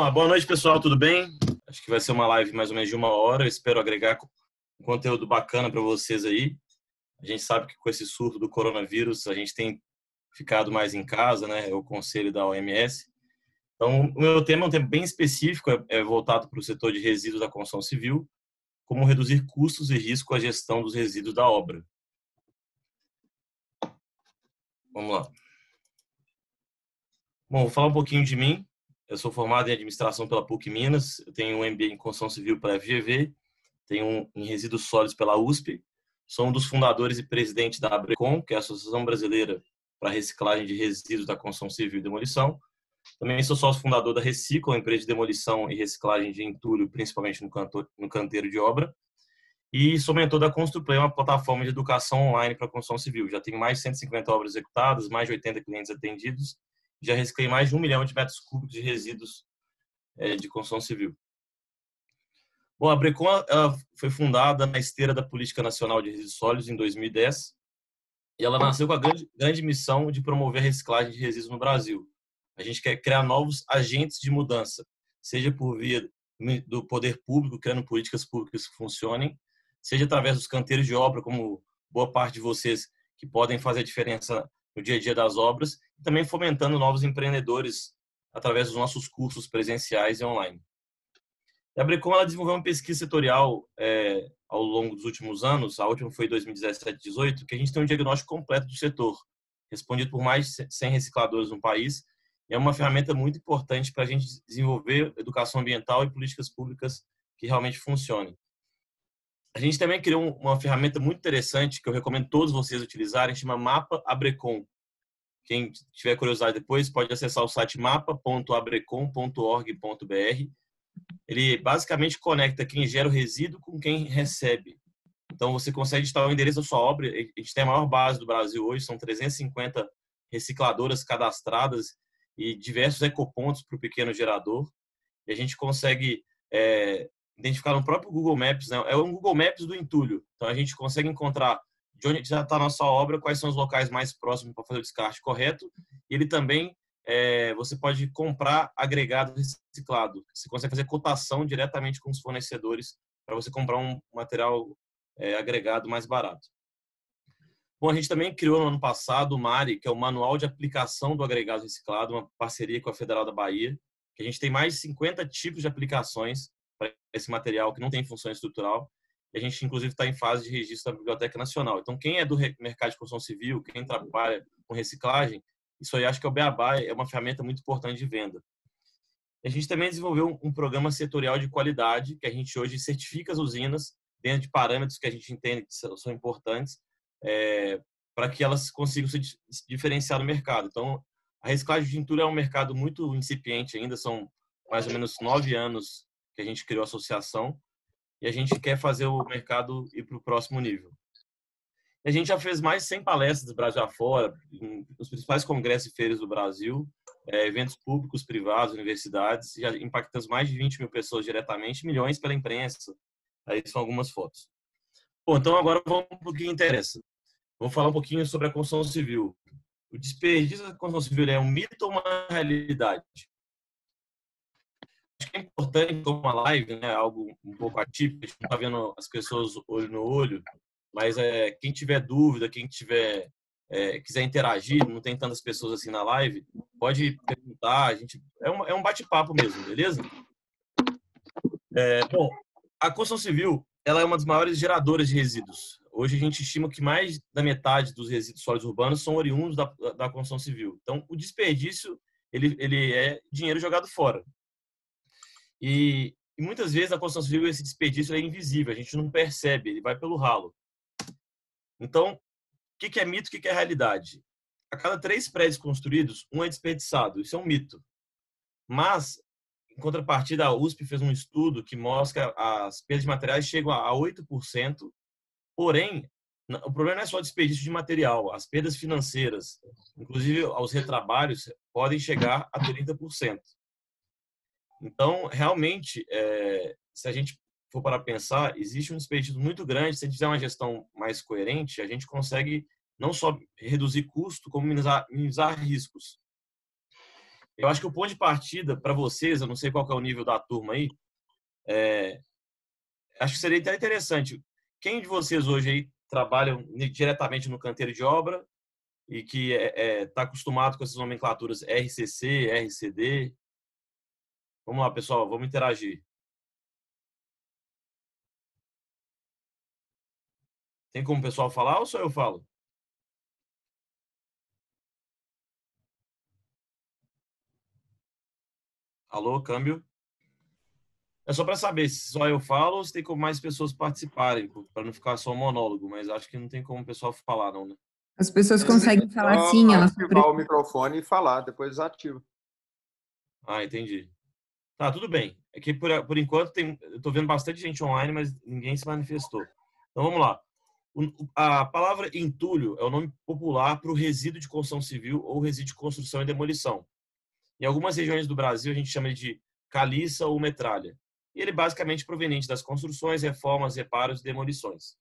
Boa noite, pessoal, tudo bem? Acho que vai ser uma live mais ou menos de 1 hora. Eu espero agregar um conteúdo bacana para vocês aí. A gente sabe que com esse surto do coronavírus, a gente tem ficado mais em casa, né? É o conselho da OMS. Então, o meu tema é um tema bem específico, é voltado para o setor de resíduos da construção civil, como reduzir custos e risco à gestão dos resíduos da obra. Vamos lá. Bom, vou falar um pouquinho de mim. Eu sou formado em administração pela PUC Minas, eu tenho um MBA em construção civil pela FGV, tenho um em resíduos sólidos pela USP, sou um dos fundadores e presidente da Abrecon, que é a Associação Brasileira para Reciclagem de Resíduos da Construção Civil e Demolição. Também sou sócio fundador da Recicla, uma empresa de demolição e reciclagem de entulho, principalmente no canteiro de obra. E sou mentor da Construplay, uma plataforma de educação online para a construção civil. Já tenho mais de 150 obras executadas, mais de 80 clientes atendidos. Já reciclei mais de 1 milhão de metros cúbicos de resíduos de construção civil. Bom, a Brecon foi fundada na esteira da Política Nacional de Resíduos Sólidos em 2010 e ela nasceu com a grande missão de promover a reciclagem de resíduos no Brasil. A gente quer criar novos agentes de mudança, seja por via do poder público, criando políticas públicas que funcionem, seja através dos canteiros de obra, como boa parte de vocês que podem fazer a diferença no dia a dia das obras, e também fomentando novos empreendedores através dos nossos cursos presenciais e online. A Brecon ela desenvolveu uma pesquisa setorial ao longo dos últimos anos, a última foi em 2017-18, que a gente tem um diagnóstico completo do setor, respondido por mais de 100 recicladores no país. É uma ferramenta muito importante para a gente desenvolver educação ambiental e políticas públicas que realmente funcionem. A gente também criou uma ferramenta muito interessante que eu recomendo todos vocês utilizarem, chama Mapa Abrecon. Quem tiver curiosidade depois pode acessar o site mapa.abrecon.org.br. Ele basicamente conecta quem gera o resíduo com quem recebe. Então você consegue digitar o endereço da sua obra. A gente tem a maior base do Brasil hoje, são 350 recicladoras cadastradas e diversos ecopontos para o pequeno gerador. E a gente consegue identificar no próprio Google Maps, né? É um Google Maps do entulho. Então a gente consegue encontrar de onde já está a nossa obra, quais são os locais mais próximos para fazer o descarte correto. E ele também, você pode comprar agregado reciclado. Você consegue fazer cotação diretamente com os fornecedores para você comprar um material agregado mais barato. Bom, a gente também criou no ano passado o MARI, que é o Manual de Aplicação do Agregado Reciclado, uma parceria com a Federal da Bahia, que a gente tem mais de 50 tipos de aplicações para esse material que não tem função estrutural. E a gente, inclusive, está em fase de registro da Biblioteca Nacional. Então, quem é do mercado de construção civil, quem trabalha com reciclagem, isso aí acho que é o Beabá, é uma ferramenta muito importante de venda. A gente também desenvolveu um programa setorial de qualidade, que a gente hoje certifica as usinas dentro de parâmetros que a gente entende que são importantes, para que elas consigam se diferenciar no mercado. Então, a reciclagem de entulho é um mercado muito incipiente ainda, são mais ou menos 9 anos que a gente criou a associação e a gente quer fazer o mercado ir para o próximo nível. A gente já fez mais de 100 palestras do Brasil afora, nos principais congressos e feiras do Brasil, eventos públicos, privados, universidades, já impactamos mais de 20 mil pessoas diretamente, milhões pela imprensa. Aí são algumas fotos. Bom, então agora vamos para o que interessa. Vou falar um pouquinho sobre a construção civil. O desperdício da construção civil é um mito ou uma realidade? Acho que é importante, como uma live, né, algo um pouco atípico, a gente não está vendo as pessoas olho no olho, mas quem tiver dúvida, quem tiver quiser interagir, não tem tantas pessoas assim na live, pode perguntar, a gente é um bate-papo mesmo, beleza? Bom, a construção civil ela é uma das maiores geradoras de resíduos. Hoje a gente estima que mais da metade dos resíduos sólidos urbanos são oriundos da construção civil. Então, o desperdício ele é dinheiro jogado fora. E muitas vezes na construção civil esse desperdício é invisível, a gente não percebe, ele vai pelo ralo. Então, o que é mito, o que é realidade? A cada 3 prédios construídos, um é desperdiçado. Isso é um mito. Mas, em contrapartida, a USP fez um estudo que mostra que as perdas de materiais chegam a 8%. Porém, o problema não é só o desperdício de material. As perdas financeiras, inclusive aos retrabalhos, podem chegar a 30%. Então, realmente, se a gente for para pensar, existe um desperdício muito grande. Se a gente fizer uma gestão mais coerente, a gente consegue não só reduzir custo, como minimizar riscos. Eu acho que o ponto de partida para vocês, eu não sei qual que é o nível da turma aí, acho que seria até interessante. Quem de vocês hoje aí trabalham diretamente no canteiro de obra e que está acostumado com essas nomenclaturas RCC, RCD? Vamos lá, pessoal, vamos interagir. Tem como o pessoal falar ou só eu falo? Alô, câmbio? É só para saber se só eu falo ou se tem como mais pessoas participarem, para não ficar só um monólogo, mas acho que não tem como o pessoal falar, não, né? As pessoas conseguem falar Só sim, elas ativar o microfone e falar, depois ativa. Ah, entendi. Tá, tudo bem. É que por enquanto eu tô vendo bastante gente online, mas ninguém se manifestou. Então vamos lá. A palavra entulho é o nome popular para o resíduo de construção civil ou resíduo de construção e demolição. Em algumas regiões do Brasil a gente chama de caliça ou metralha. E ele é basicamente proveniente das construções, reformas, reparos e demolições.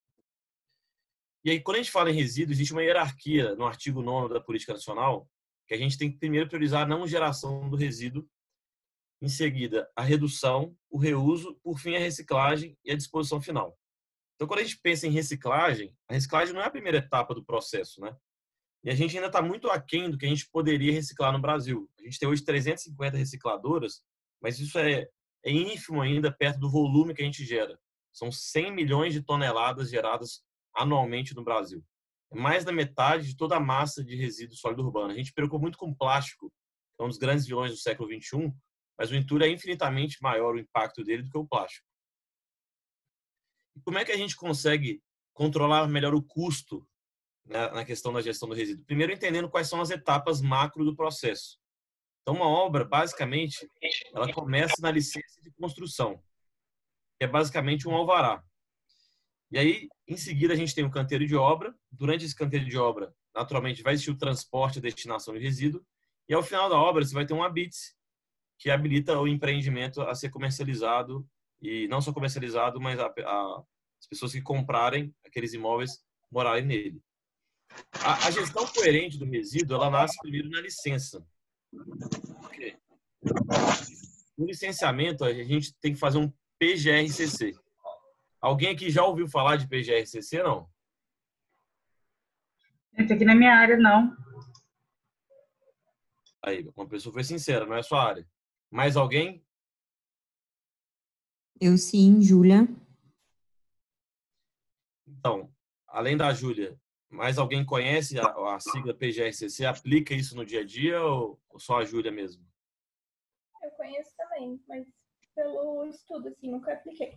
E aí, quando a gente fala em resíduo, existe uma hierarquia no artigo 9º da Política Nacional, que a gente tem que primeiro priorizar a não geração do resíduo, em seguida a redução, o reuso, por fim a reciclagem e a disposição final. Então, quando a gente pensa em reciclagem, a reciclagem não é a primeira etapa do processo, né? E a gente ainda está muito aquém do que a gente poderia reciclar no Brasil. A gente tem hoje 350 recicladoras, mas isso é ínfimo ainda perto do volume que a gente gera. São 100 milhões de toneladas geradas anualmente no Brasil. É mais da metade de toda a massa de resíduo sólido urbano. A gente preocupa muito com plástico, que é um dos grandes vilões do século XXI, mas o entulho é infinitamente maior o impacto dele do que o plástico. E como é que a gente consegue controlar melhor o custo, né, na questão da gestão do resíduo? Primeiro, entendendo quais são as etapas macro do processo. Então, uma obra, basicamente, ela começa na licença de construção, que é basicamente um alvará. E aí, em seguida, a gente tem o canteiro de obra. Durante esse canteiro de obra, naturalmente, vai existir o transporte e destinação de resíduo. E ao final da obra, você vai ter um habite, que habilita o empreendimento a ser comercializado, e não só comercializado, mas as pessoas que comprarem aqueles imóveis morarem nele. A gestão coerente do resíduo, ela nasce primeiro na licença. Por quê? No licenciamento, a gente tem que fazer um PGRCC. Alguém aqui já ouviu falar de PGRCC, não? Esse aqui na minha área, não. Aí, uma pessoa foi sincera, não é sua área. Mais alguém? Eu sim, Júlia. Então, além da Júlia, mais alguém conhece a sigla PGRCC? Aplica isso no dia a dia ou só a Júlia mesmo? Eu conheço também, mas pelo estudo, assim, nunca apliquei.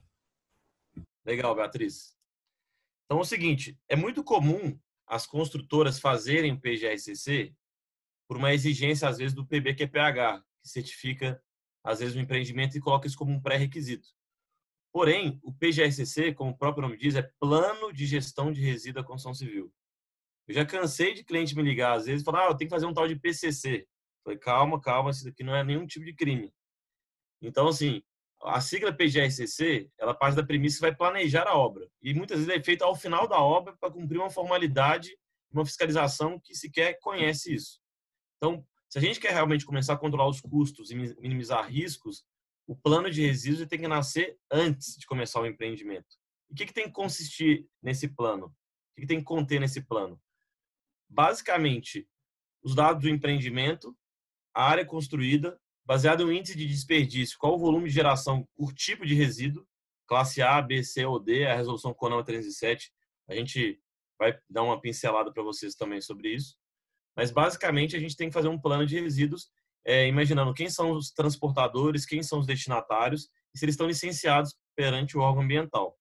Legal, Beatriz. Então é o seguinte, é muito comum as construtoras fazerem PGRCC por uma exigência, às vezes, do PBQPH, que certifica, às vezes, o empreendimento e coloca isso como um pré-requisito. Porém, o PGRCC, como o próprio nome diz, é Plano de Gestão de Resíduo da Construção Civil. Eu já cansei de cliente me ligar, às vezes, e falar, eu tenho que fazer um tal de PCC. Eu falei, calma, isso daqui não é nenhum tipo de crime. Então, assim, a sigla PGRCC, ela parte da premissa que vai planejar a obra. E muitas vezes é feita ao final da obra para cumprir uma formalidade, uma fiscalização que sequer conhece isso. Então, se a gente quer realmente começar a controlar os custos e minimizar riscos, o plano de resíduos tem que nascer antes de começar o empreendimento. E o que tem que consistir nesse plano? O que tem que conter nesse plano? Basicamente, os dados do empreendimento, a área construída, baseado em um índice de desperdício, qual o volume de geração por tipo de resíduo, classe A, B, C ou D, a resolução CONAMA 307. A gente vai dar uma pincelada para vocês também sobre isso. Mas, basicamente, a gente tem que fazer um plano de resíduos, imaginando quem são os transportadores, quem são os destinatários e se eles estão licenciados perante o órgão ambiental.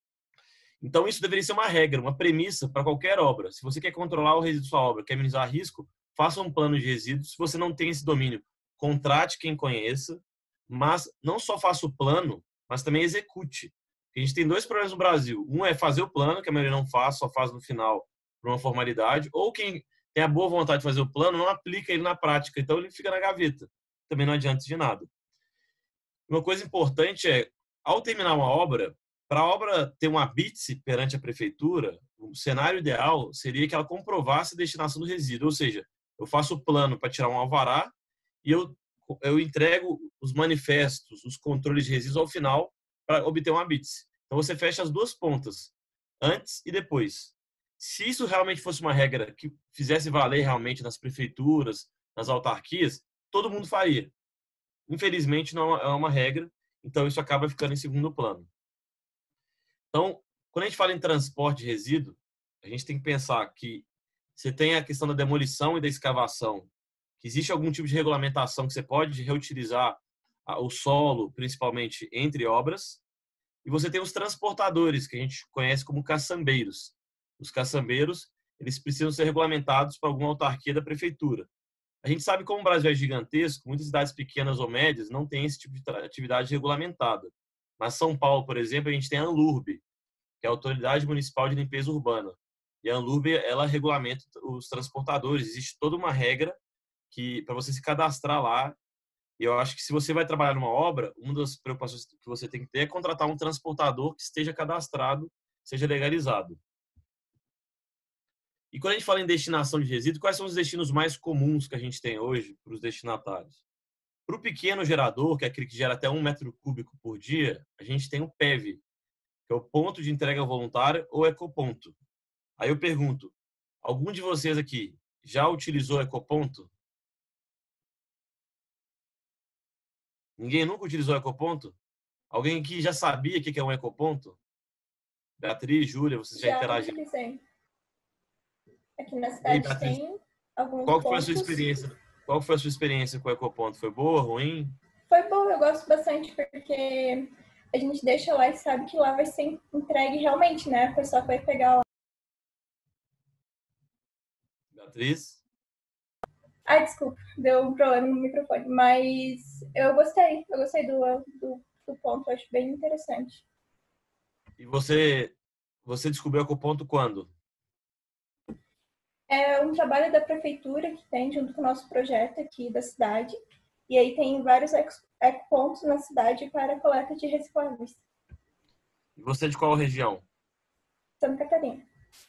Então, isso deveria ser uma regra, uma premissa para qualquer obra. Se você quer controlar o resíduo da sua obra, quer minimizar risco, faça um plano de resíduos. Se você não tem esse domínio, contrate quem conheça, mas não só faça o plano, mas também execute. A gente tem dois problemas no Brasil. Um é fazer o plano, que a maioria não faz, só faz no final por uma formalidade, ou quem tem a boa vontade de fazer o plano, não aplica ele na prática, então ele fica na gaveta. Também não adianta de nada. Uma coisa importante é, ao terminar uma obra, para a obra ter um habite perante a prefeitura, o cenário ideal seria que ela comprovasse a destinação do resíduo, ou seja, eu faço o plano para tirar um alvará e eu entrego os manifestos, os controles de resíduos ao final para obter uma BITS. Então você fecha as duas pontas, antes e depois. Se isso realmente fosse uma regra que fizesse valer realmente nas prefeituras, nas autarquias, todo mundo faria. Infelizmente não é uma regra, então isso acaba ficando em segundo plano. Então, quando a gente fala em transporte de resíduo, a gente tem que pensar que você tem a questão da demolição e da escavação, que existe algum tipo de regulamentação que você pode reutilizar o solo, principalmente entre obras, e você tem os transportadores, que a gente conhece como caçambeiros. Os caçambeiros, eles precisam ser regulamentados para alguma autarquia da prefeitura. A gente sabe como o Brasil é gigantesco, muitas cidades pequenas ou médias não têm esse tipo de atividade regulamentada. Mas São Paulo, por exemplo, a gente tem a ANLURB, que é a Autoridade Municipal de Limpeza Urbana. E a ANLURB, ela regulamenta os transportadores. Existe toda uma regra que para você se cadastrar lá. E eu acho que se você vai trabalhar numa obra, uma das preocupações que você tem que ter é contratar um transportador que esteja cadastrado, seja legalizado. E quando a gente fala em destinação de resíduo, quais são os destinos mais comuns que a gente tem hoje para os destinatários? Para o pequeno gerador, que é aquele que gera até 1 m³ por dia, a gente tem o PEV, que é o ponto de entrega voluntária ou ecoponto. Aí eu pergunto, algum de vocês aqui já utilizou ecoponto? Ninguém nunca utilizou ecoponto? Alguém aqui já sabia o que é um ecoponto? Beatriz, Júlia, vocês já interagiram? Utilizei. Aqui na E aí, cidade Beatriz, tem alguns qual que foi a pontos. sua experiência? Qual foi a sua experiência com o ecoponto? Foi boa, ruim? Foi bom, eu gosto bastante, porque a gente deixa lá e sabe que lá vai ser entregue realmente, né? A pessoa vai pegar lá. Beatriz? Ai, desculpa, deu um problema no microfone. Mas eu gostei do ponto, eu acho bem interessante. E você descobriu o ecoponto quando? É um trabalho da prefeitura que tem junto com o nosso projeto aqui da cidade. E aí tem vários ecopontos na cidade para coleta de recicláveis. E você é de qual região? Santa Catarina.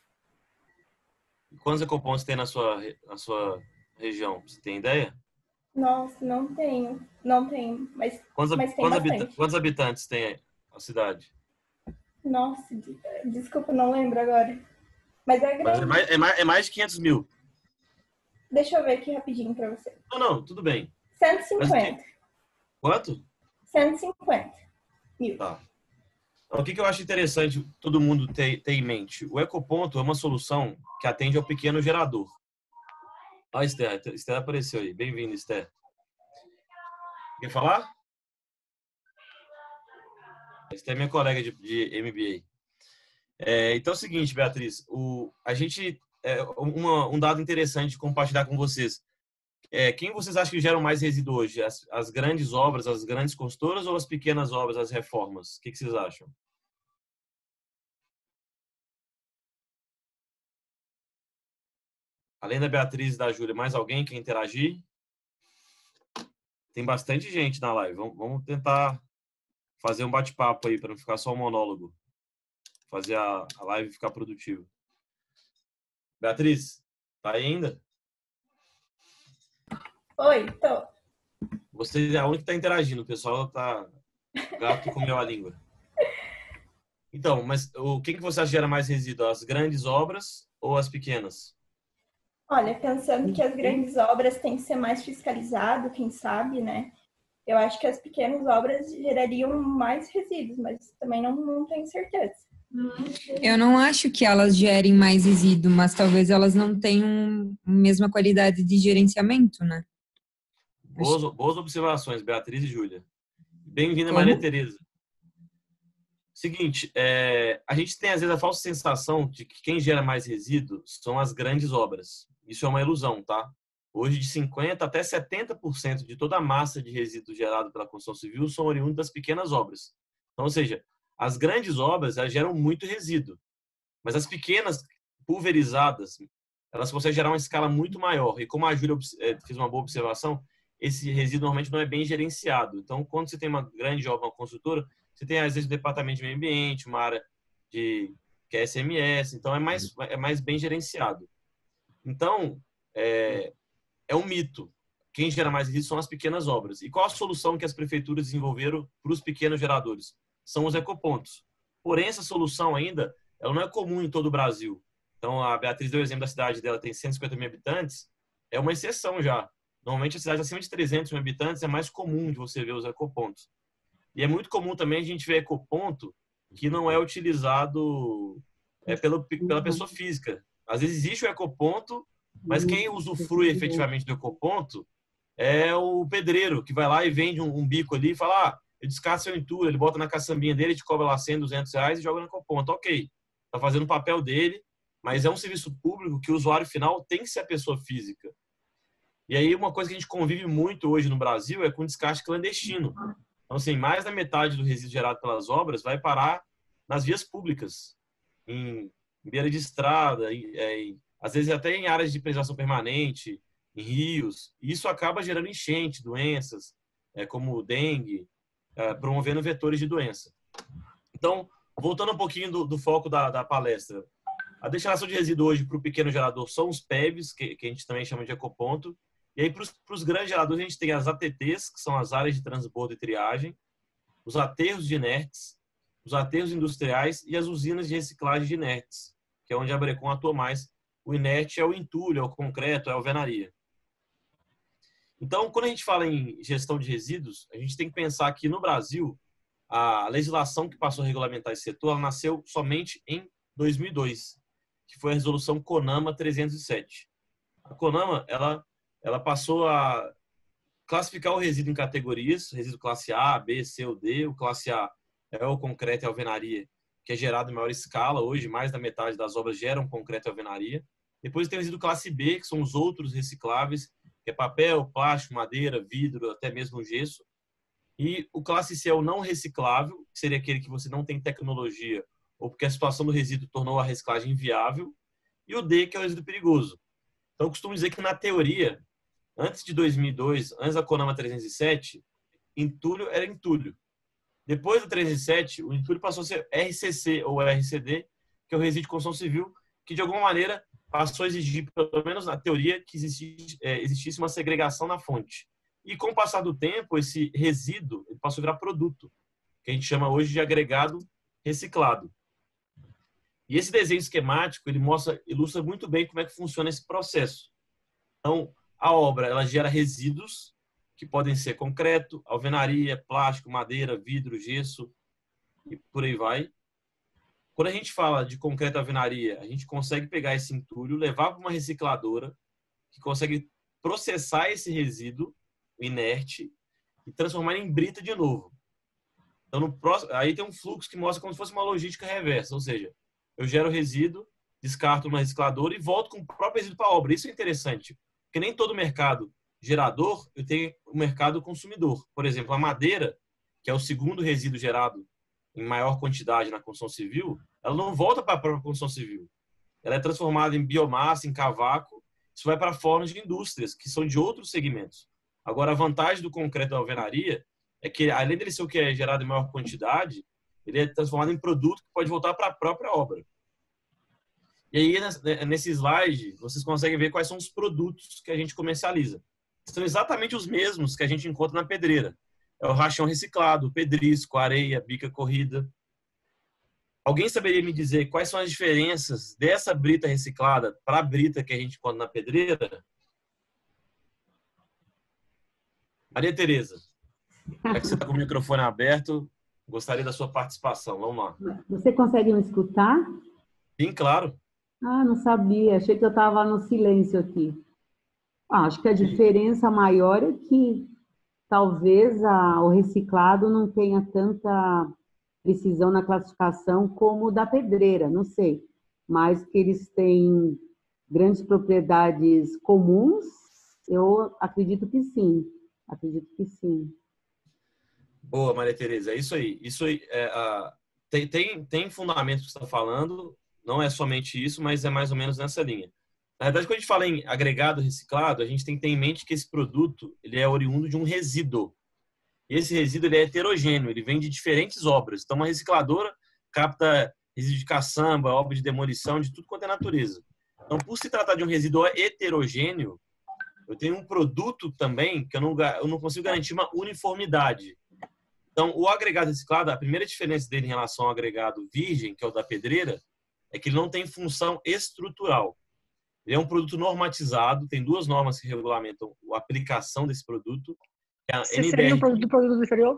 E quantos ecopontos tem na sua região? Você tem ideia? Nossa, não tenho. Não tenho, mas tem bastante. Quantos habitantes tem a cidade? Nossa, desculpa, não lembro agora. Mas é Mas grande. é mais de 500 mil. Deixa eu ver aqui rapidinho para você. Não, tudo bem. 150. Quanto? 150 mil. Tá. Então, o que eu acho interessante todo mundo ter em mente? O ecoponto é uma solução que atende ao pequeno gerador. Ó, Esther apareceu aí. Bem-vindo, Esther. Quer falar? Esther é minha colega de MBA. Então é o seguinte, Beatriz, a gente um dado interessante de compartilhar com vocês. Quem vocês acham que geram mais resíduo hoje? As grandes obras, as grandes construtoras ou as pequenas obras, as reformas? O que vocês acham? Além da Beatriz e da Júlia, mais alguém quer interagir? Tem bastante gente na live. Vamos tentar fazer um bate-papo aí para não ficar só um monólogo. Fazer a live ficar produtiva. Beatriz, tá aí ainda? Oi, tô. Você é a única que está interagindo. O pessoal tá... O gato comeu a língua. Então, mas o que você acha que gera mais resíduo? As grandes obras ou as pequenas? Olha, pensando que as grandes obras têm que ser mais fiscalizado, quem sabe, né? Eu acho que as pequenas obras gerariam mais resíduos, mas também não tenho certeza. Eu não acho que elas gerem mais resíduo, mas talvez elas não tenham a mesma qualidade de gerenciamento, né? Boas observações, Beatriz e Júlia. Bem-vinda, Como? Maria Tereza. Seguinte, a gente tem às vezes a falsa sensação de que quem gera mais resíduo são as grandes obras. Isso é uma ilusão, tá? Hoje, de 50% até 70% de toda a massa de resíduo gerada pela construção civil são oriundas das pequenas obras. Então, ou seja, as grandes obras elas geram muito resíduo, mas as pequenas, pulverizadas, elas conseguem gerar uma escala muito maior. E como a Júlia fez uma boa observação, esse resíduo normalmente não é bem gerenciado. Então, quando você tem uma grande obra, uma construtora, você tem, às vezes, um departamento de meio ambiente, uma área que é SMS, então é mais bem gerenciado. Então, é um mito quem gera mais resíduos são as pequenas obras. E qual a solução que as prefeituras desenvolveram para os pequenos geradores? São os ecopontos. Porém, essa solução ainda ela não é comum em todo o Brasil. Então, a Beatriz deu o exemplo da cidade dela, tem 150 mil habitantes, é uma exceção já. Normalmente, a cidade acima de 300 mil habitantes é mais comum de você ver os ecopontos. E é muito comum também a gente ver ecoponto que não é utilizado pela pessoa física. Às vezes existe o ecoponto, mas quem usufrui efetivamente do ecoponto é o pedreiro, que vai lá e vende um bico ali e fala, eu descarto seu entulho, ele bota na caçambinha dele, te cobra lá 100, 200 reais e joga no ecoponto. Ok, está fazendo o papel dele, mas é um serviço público que o usuário final tem que ser a pessoa física. E aí uma coisa que a gente convive muito hoje no Brasil é com descarte clandestino. Então, assim, mais da metade do resíduo gerado pelas obras vai parar nas vias públicas, em beira de estrada, às vezes até em áreas de preservação permanente, em rios. E isso acaba gerando enchente, doenças, como dengue, promovendo vetores de doença. Então, voltando um pouquinho do foco da palestra, a destinação de resíduo hoje para o pequeno gerador são os PEVs, que a gente também chama de ecoponto. E aí, para os grandes geradores, a gente tem as ATTs, que são as áreas de transbordo e triagem, os aterros de inertes, os aterros industriais e as usinas de reciclagem de inertes, que é onde a Brecon atua mais. O inerte é o entulho, é o concreto, é a alvenaria. Então, quando a gente fala em gestão de resíduos, a gente tem que pensar que no Brasil, a legislação que passou a regulamentar esse setor, ela nasceu somente em 2002, que foi a resolução CONAMA 307. A CONAMA, ela passou a classificar o resíduo em categorias, resíduo classe A, B, C ou D. O classe A é o concreto e a alvenaria, que é gerado em maior escala. Hoje, mais da metade das obras geram concreto e alvenaria. Depois tem o resíduo classe B, que são os outros recicláveis, que é papel, plástico, madeira, vidro, até mesmo gesso. E o classe C é o não reciclável, que seria aquele que você não tem tecnologia ou porque a situação do resíduo tornou a reciclagem inviável. E o D, que é o resíduo perigoso. Então, eu costumo dizer que, na teoria, antes de 2002, antes da CONAMA 307, entulho era entulho. Depois do 307, o entulho passou a ser RCC ou RCD, que é o resíduo de construção civil, que de alguma maneira passou a exigir, pelo menos na teoria, que existisse uma segregação na fonte. E com o passar do tempo, esse resíduo ele passou a virar produto, que a gente chama hoje de agregado reciclado. E esse desenho esquemático ele ilustra muito bem como é que funciona esse processo. Então, a obra ela gera resíduos que podem ser concreto, alvenaria, plástico, madeira, vidro, gesso e por aí vai. Quando a gente fala de concreto e alvenaria, a gente consegue pegar esse entulho, levar para uma recicladora que consegue processar esse resíduo inerte e transformar em brita de novo. Então, aí tem um fluxo que mostra como se fosse uma logística reversa, ou seja, eu gero resíduo, descarto numa recicladora e volto com o próprio resíduo para a obra. Isso é interessante, porque nem todo mercado gerador eu tenho o mercado consumidor. Por exemplo, a madeira, que é o segundo resíduo gerado em maior quantidade na construção civil, ela não volta para a própria construção civil. Ela é transformada em biomassa, em cavaco, isso vai para formas de indústrias, que são de outros segmentos. Agora, a vantagem do concreto da alvenaria é que, além dele ser o que é gerado em maior quantidade, ele é transformado em produto que pode voltar para a própria obra. E aí, nesse slide, vocês conseguem ver quais são os produtos que a gente comercializa. São exatamente os mesmos que a gente encontra na pedreira. É o rachão reciclado, o pedrisco, a areia, a bica corrida. Alguém saberia me dizer quais são as diferenças dessa brita reciclada para a brita que a gente encontra na pedreira? Maria Tereza, já que você está com o microfone aberto, gostaria da sua participação. Vamos lá. Você consegue me escutar? Sim, claro. Ah, não sabia. Achei que eu estava no silêncio aqui. Acho que a diferença maior é que talvez o reciclado não tenha tanta precisão na classificação como o da pedreira, não sei. Mas que eles têm grandes propriedades comuns, eu acredito que sim. Acredito que sim. Boa, Maria Tereza. É isso aí. Isso aí tem fundamento que você está falando. Não é somente isso, mas é mais ou menos nessa linha. Na verdade, quando a gente fala em agregado reciclado, a gente tem que ter em mente que esse produto ele é oriundo de um resíduo. E esse resíduo ele é heterogêneo, ele vem de diferentes obras. Então, uma recicladora capta resíduo de caçamba, obra de demolição, de tudo quanto é natureza. Então, por se tratar de um resíduo heterogêneo, eu tenho um produto também que eu não consigo garantir uma uniformidade. Então, o agregado reciclado, a primeira diferença dele em relação ao agregado virgem, que é o da pedreira, é que ele não tem função estrutural. Ele é um produto normatizado, tem 2 normas que regulamentam a aplicação desse produto. Que é a Seria um produto inferior?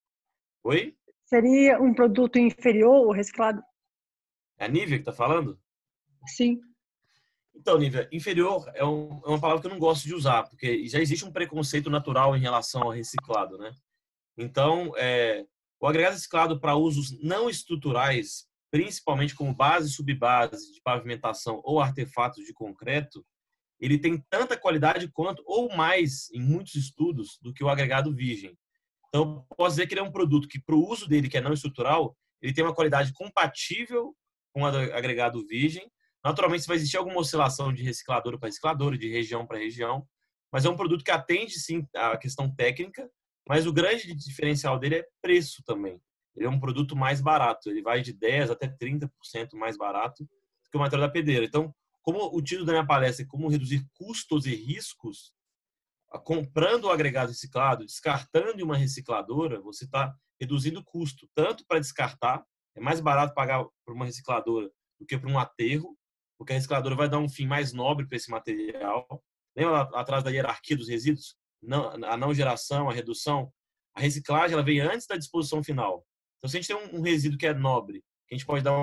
Oi? Seria um produto inferior ou reciclado? É a Nívia que está falando? Sim. Então, Nívia, inferior é uma palavra que eu não gosto de usar, porque já existe um preconceito natural em relação ao reciclado, né? Então, o agregado reciclado para usos não estruturais, principalmente como base e subbase de pavimentação ou artefatos de concreto, ele tem tanta qualidade quanto, ou mais, em muitos estudos, do que o agregado virgem. Então, posso dizer que ele é um produto que, para o uso dele, que é não estrutural, ele tem uma qualidade compatível com o agregado virgem. Naturalmente, vai existir alguma oscilação de recicladora para recicladora, de região para região, mas é um produto que atende, sim, a questão técnica, mas o grande diferencial dele é preço também. Ele é um produto mais barato, ele vai de 10% até 30% mais barato do que o material da pedreira. Então, como o título da minha palestra é como reduzir custos e riscos, comprando o agregado reciclado, descartando em uma recicladora, você está reduzindo o custo, tanto para descartar, é mais barato pagar para uma recicladora do que para um aterro, porque a recicladora vai dar um fim mais nobre para esse material. Lembra lá atrás da hierarquia dos resíduos? A não geração, a redução, a reciclagem ela vem antes da disposição final. Então, se a gente tem um resíduo que é nobre, que a gente pode dar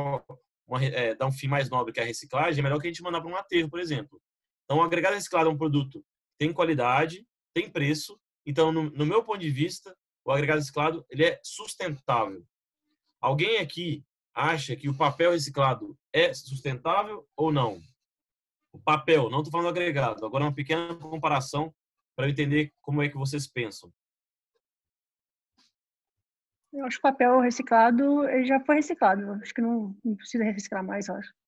um fim mais nobre que a reciclagem, é melhor que a gente mandar para um aterro, por exemplo. Então, o agregado reciclado é um produto que tem qualidade, tem preço. Então, no meu ponto de vista, o agregado reciclado ele é sustentável. Alguém aqui acha que o papel reciclado é sustentável ou não? O papel, não estou falando do agregado. Agora, uma pequena comparação para eu entender como é que vocês pensam. Eu acho que o papel reciclado ele já foi reciclado. Eu acho que não precisa reciclar mais, eu acho.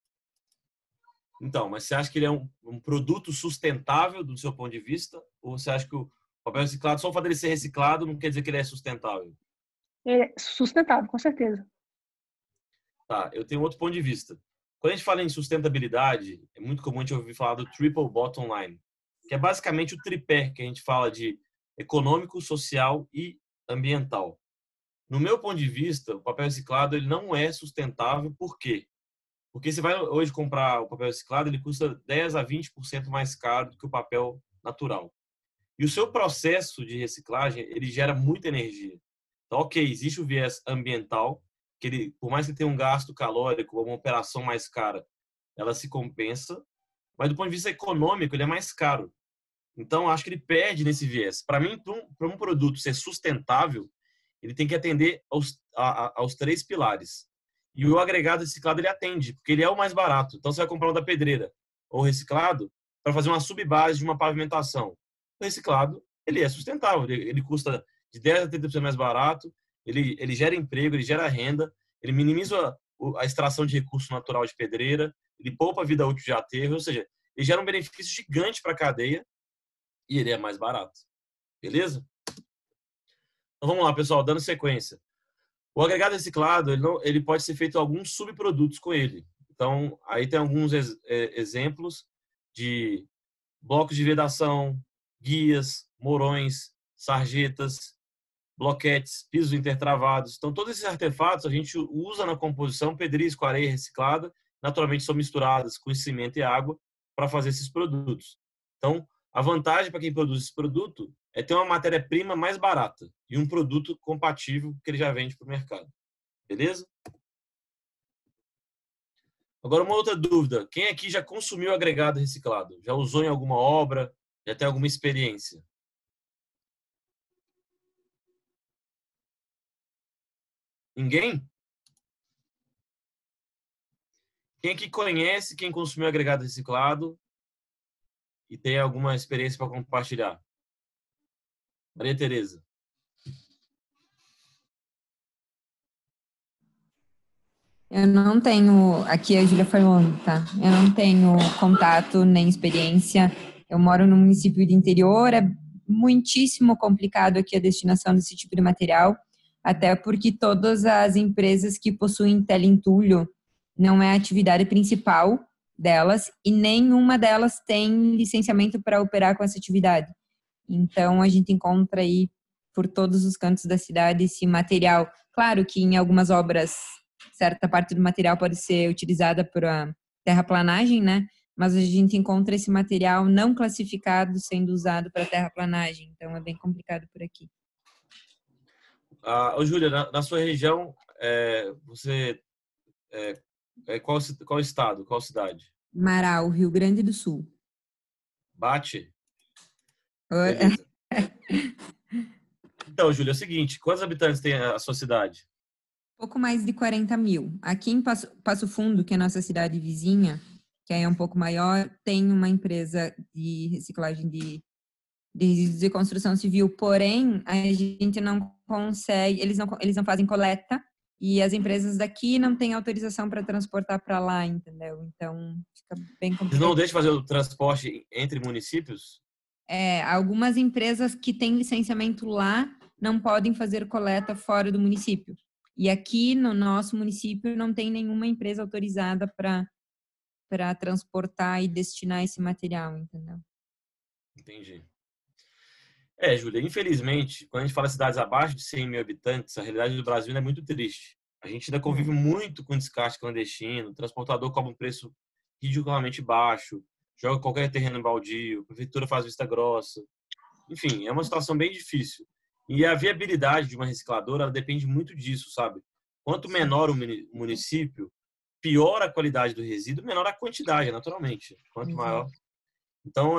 Então, mas você acha que ele é um produto sustentável do seu ponto de vista? Ou você acha que o papel reciclado, só o fato dele ser reciclado, não quer dizer que ele é sustentável? Ele é sustentável, com certeza. Tá, eu tenho outro ponto de vista. Quando a gente fala em sustentabilidade, é muito comum a gente ouvir falar do triple bottom line, que é basicamente o tripé que a gente fala de econômico, social e ambiental. No meu ponto de vista, o papel reciclado ele não é sustentável. Por quê? Porque você vai hoje comprar o papel reciclado, ele custa 10 a 20% mais caro do que o papel natural. E o seu processo de reciclagem, ele gera muita energia. Então, ok, existe o viés ambiental, que ele, por mais que tenha um gasto calórico, uma operação mais cara, ela se compensa, mas do ponto de vista econômico, ele é mais caro. Então, acho que ele perde nesse viés. Para mim, para um produto ser sustentável, ele tem que atender aos 3 pilares. E o agregado reciclado ele atende, porque ele é o mais barato. Então, você vai comprar um da pedreira ou reciclado para fazer uma subbase de uma pavimentação. O reciclado, ele é sustentável. Ele custa de 10% a 30% mais barato, ele gera emprego, ele gera renda, ele minimiza a extração de recurso natural de pedreira, ele poupa a vida útil de aterro, ou seja, ele gera um benefício gigante para a cadeia e ele é mais barato. Beleza? Então, vamos lá, pessoal, dando sequência. O agregado reciclado, ele pode ser feito alguns subprodutos com ele. Então, aí tem alguns exemplos de blocos de vedação, guias, morões, sarjetas, bloquetes, pisos intertravados. Então, todos esses artefatos a gente usa na composição pedrisco com areia reciclada, naturalmente são misturadas com cimento e água para fazer esses produtos. Então, a vantagem para quem produz esse produto é ter uma matéria-prima mais barata e um produto compatível que ele já vende para o mercado. Beleza? Agora, uma outra dúvida. Quem aqui já consumiu agregado reciclado? Já usou em alguma obra? Já tem alguma experiência? Ninguém? Quem aqui conhece quem consumiu agregado reciclado e tem alguma experiência para compartilhar? Maria Tereza. Eu não tenho, aqui a Júlia falando, tá? Eu não tenho contato nem experiência. Eu moro num município de interior, é muitíssimo complicado aqui a destinação desse tipo de material, até porque todas as empresas que possuem teleentulho não é a atividade principal delas e nenhuma delas tem licenciamento para operar com essa atividade. Então, a gente encontra aí por todos os cantos da cidade esse material. Claro que em algumas obras, certa parte do material pode ser utilizada para terraplanagem, né? Mas a gente encontra esse material não classificado sendo usado para terraplanagem. Então, é bem complicado por aqui. Júlia, na sua região, você... qual estado, qual cidade? Marau, Rio Grande do Sul. Bate? Beleza. Então, Júlia, é o seguinte, quantos habitantes tem a sua cidade? Pouco mais de 40 mil. Aqui em Passo Fundo, que é a nossa cidade vizinha, que aí é um pouco maior, tem uma empresa de reciclagem de resíduos de construção civil, porém, a gente não consegue, eles não fazem coleta, e as empresas daqui não têm autorização para transportar para lá, entendeu? Então, fica bem complicado. Eles não deixam fazer o transporte entre municípios? Algumas empresas que têm licenciamento lá não podem fazer coleta fora do município. E aqui no nosso município não tem nenhuma empresa autorizada para transportar e destinar esse material, entendeu? Entendi. Júlia, infelizmente, quando a gente fala de cidades abaixo de 100 mil habitantes, a realidade do Brasil ainda é muito triste. A gente ainda convive muito com descarte clandestino, o transportador cobra um preço ridiculamente baixo, joga qualquer terreno em baldio, a prefeitura faz vista grossa. Enfim, é uma situação bem difícil. E a viabilidade de uma recicladora, ela depende muito disso, sabe? Quanto menor o município, pior a qualidade do resíduo, menor a quantidade, naturalmente. Quanto maior. Então,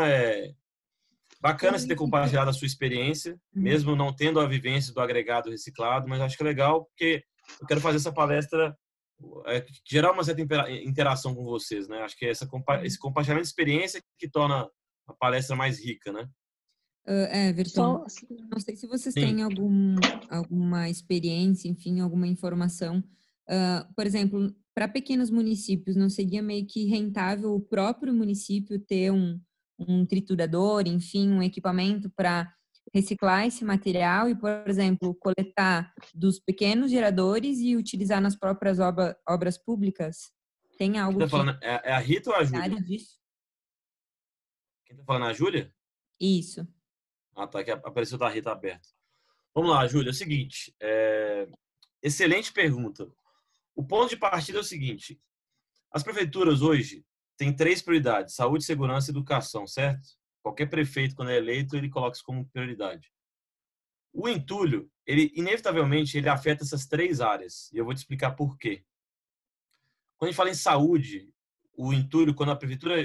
bacana você ter compartilhado a sua experiência, mesmo não tendo a vivência do agregado reciclado, mas acho que é legal porque eu quero fazer essa palestra, gerar uma certa interação com vocês, né? Acho que é esse compartilhamento de experiência que torna a palestra mais rica, né? Everton, não sei se vocês têm alguma experiência, enfim, alguma informação. Por exemplo, para pequenos municípios, não seria meio que rentável o próprio município ter um triturador, enfim, um equipamento para reciclar esse material e, por exemplo, coletar dos pequenos geradores e utilizar nas próprias obras públicas? Tem algo Quem tá falando, é a Rita ou a Júlia? Disso? Quem tá falando é a Júlia? Isso. Tá, aqui apareceu da Rita aberto. Vamos lá, Júlia, é o seguinte, excelente pergunta. O ponto de partida é o seguinte, as prefeituras hoje têm 3 prioridades, saúde, segurança e educação, certo? Qualquer prefeito, quando é eleito, ele coloca isso como prioridade. O entulho, inevitavelmente, ele afeta essas 3 áreas, e eu vou te explicar por quê. Quando a gente fala em saúde, o entulho, quando a prefeitura,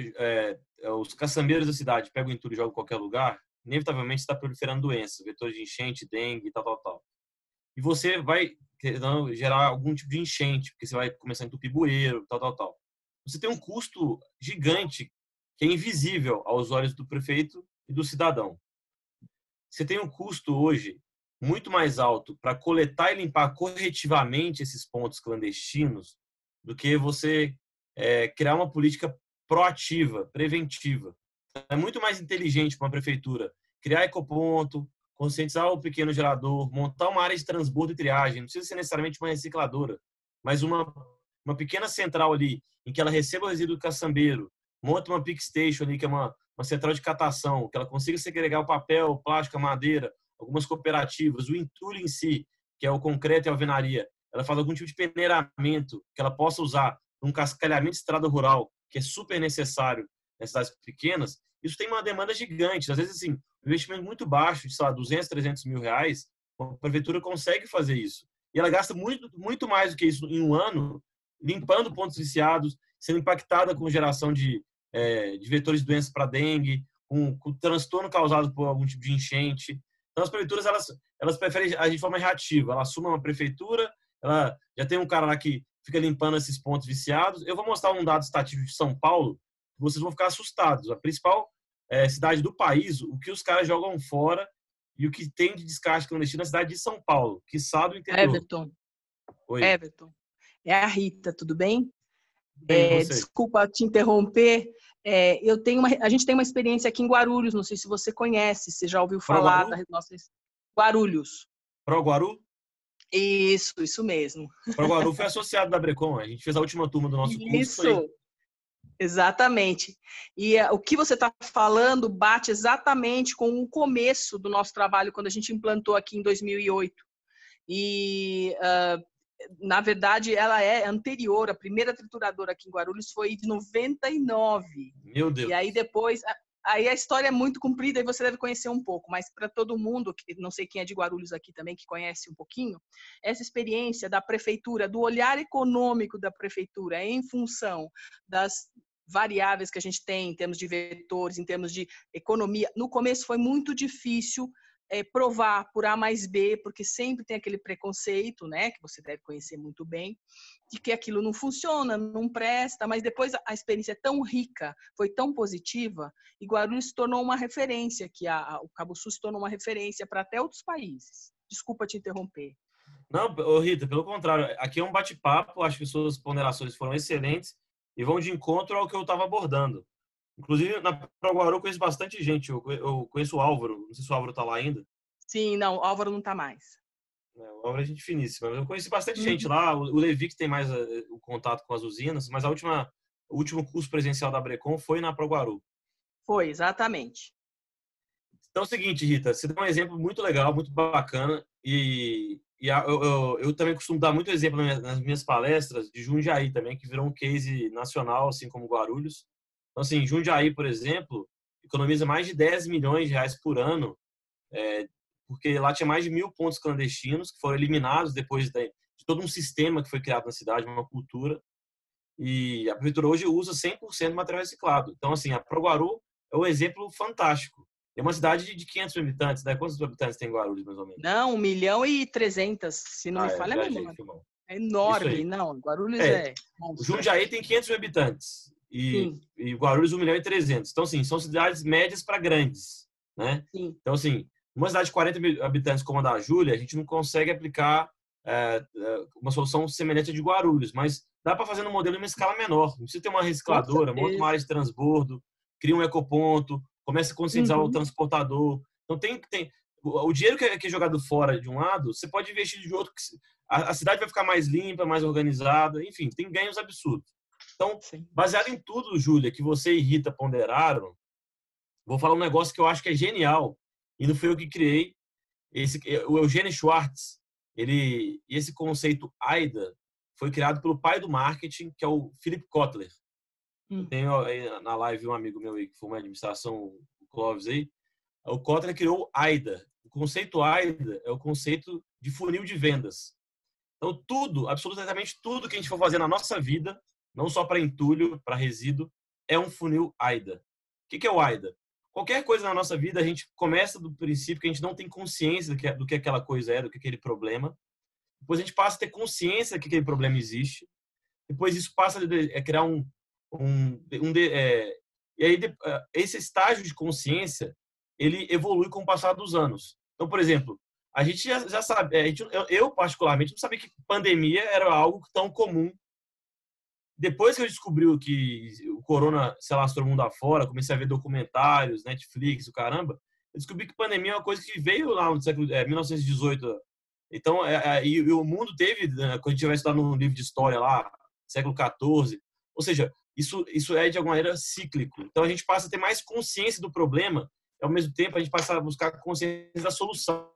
os caçambeiros da cidade pegam o entulho e jogam em qualquer lugar, inevitavelmente está proliferando doenças, vetores de enchente, dengue, tal. E você vai gerar algum tipo de enchente, porque você vai começar a entupir bueiro, tal. Você tem um custo gigante que é invisível aos olhos do prefeito e do cidadão. Você tem um custo hoje muito mais alto para coletar e limpar corretivamente esses pontos clandestinos do que você criar uma política proativa, preventiva. É muito mais inteligente para uma prefeitura criar ecoponto, conscientizar o pequeno gerador, montar uma área de transbordo e triagem. Não precisa ser necessariamente uma recicladora, mas uma pequena central ali, em que ela receba o resíduo do caçambeiro, monta uma pick station ali, que é uma central de catação, que ela consiga segregar o papel, o plástico, a madeira, algumas cooperativas, o entulho em si, que é o concreto e a alvenaria, ela faz algum tipo de peneiramento que ela possa usar num cascalhamento de estrada rural, que é super necessário nas cidades pequenas. Isso tem uma demanda gigante. Às vezes, assim, um investimento muito baixo, de, sei lá, 200, 300 mil reais, a prefeitura consegue fazer isso. E ela gasta muito mais do que isso em um ano, limpando pontos viciados, sendo impactada com geração de vetores de doença para dengue, com transtorno causado por algum tipo de enchente. Então, as prefeituras, elas preferem agir de forma reativa. Ela assume uma prefeitura, ela já tem um cara lá que fica limpando esses pontos viciados. Eu vou mostrar um dado estatístico de São Paulo, vocês vão ficar assustados. A principal cidade do país, o que os caras jogam fora e o que tem de descarte clandestino na cidade de São Paulo, que sabe o interior. Everton. Oi. Everton. É a Rita, tudo bem? Bem, desculpa te interromper. A gente tem uma experiência aqui em Guarulhos, não sei se você conhece, você já ouviu falar da nossa Guarulhos. Proguaru? Isso mesmo. Proguaru foi associado da Brecon, a gente fez a última turma do nosso curso. Isso. Exatamente. E o que você está falando bate exatamente com o começo do nosso trabalho, quando a gente implantou aqui em 2008. E, na verdade, ela é anterior. A primeira trituradora aqui em Guarulhos foi de 99. Meu Deus. E aí depois... Aí a história é muito comprida e você deve conhecer um pouco, mas para todo mundo, não sei quem é de Guarulhos aqui também, que conhece um pouquinho, essa experiência da prefeitura, do olhar econômico da prefeitura em função das variáveis que a gente tem em termos de vetores, em termos de economia, no começo foi muito difícil provar por A mais B, porque sempre tem aquele preconceito, né, que você deve conhecer muito bem, de que aquilo não funciona, não presta, mas depois a experiência é tão rica, foi tão positiva, e Guarulhos se tornou uma referência, que o Cabo Sul se tornou uma referência para até outros países. Desculpa te interromper. Não, Rita, pelo contrário, aqui é um bate-papo, acho que suas ponderações foram excelentes e vão de encontro ao que eu estava abordando. Inclusive, na ProGuaru eu conheço bastante gente. Eu conheço o Álvaro. Não sei se o Álvaro está lá ainda. Sim, não, o Álvaro não está mais. O Álvaro é gente finíssima. Eu conheci bastante gente lá. O Levi, que tem mais o contato com as usinas, mas o último curso presencial da Brecon foi na ProGuaru. Foi, exatamente. Então é o seguinte, Rita, você deu um exemplo muito legal, muito bacana. Eu também costumo dar muito exemplo nas minhas palestras de Jundiaí também, que virou um case nacional, assim como Guarulhos. Então, assim, Jundiaí, por exemplo, economiza mais de 10 milhões de reais por ano, porque lá tinha mais de 1.000 pontos clandestinos que foram eliminados depois de todo um sistema que foi criado na cidade, uma cultura. E a prefeitura hoje usa 100% material reciclado. Então, assim, a ProGuaru é um exemplo fantástico. É uma cidade de 500 mil habitantes, né? Quantos habitantes tem Guarulhos, mais ou menos? Não, 1.300.000, se não me falha a memória. É enorme, não. Guarulhos é o Jundiaí tem 500 mil habitantes. E Guarulhos 1.300.000. Então, assim, são cidades médias para grandes, né? Sim. Então, assim, numa cidade de 40 mil habitantes como a da Júlia, a gente não consegue aplicar uma solução semelhante à de Guarulhos, mas dá para fazer no modelo em uma escala menor. Não precisa ter uma recicladora, monta uma área de transbordo, cria um ecoponto, começa a conscientizar o transportador. Então, o dinheiro que é jogado fora de um lado, você pode investir de outro. A cidade vai ficar mais limpa, mais organizada, enfim, tem ganhos absurdos. Então, baseado em tudo, Júlia, que você e Rita ponderaram, vou falar um negócio que eu acho que é genial, e não fui eu que criei. O Eugênio Schwartz, esse conceito AIDA foi criado pelo pai do marketing, que é o Philip Kotler. Tenho na live um amigo meu aí que formou em administração, o Clóvis aí. O Kotler criou AIDA. O conceito AIDA é o conceito de funil de vendas. Então, absolutamente tudo que a gente for fazer na nossa vida, não só para entulho, para resíduo, é um funil AIDA. O que é o AIDA? Qualquer coisa na nossa vida, a gente começa do princípio que a gente não tem consciência do que aquela coisa é, do que aquele problema. Depois a gente passa a ter consciência que aquele problema existe. Depois isso passa a criar e aí esse estágio de consciência, ele evolui com o passar dos anos. Então, por exemplo, a gente já sabe, eu particularmente não sabia que pandemia era algo tão comum. Depois que eu descobri que o corona se alastrou o mundo afora, comecei a ver documentários, Netflix, o caramba, eu descobri que pandemia é uma coisa que veio lá no século 1918. Então, e o mundo teve, quando a gente vai estudar no livro de história lá, século 14, ou seja, isso é de alguma maneira cíclico. Então, a gente passa a ter mais consciência do problema e, ao mesmo tempo, a gente passa a buscar consciência da solução,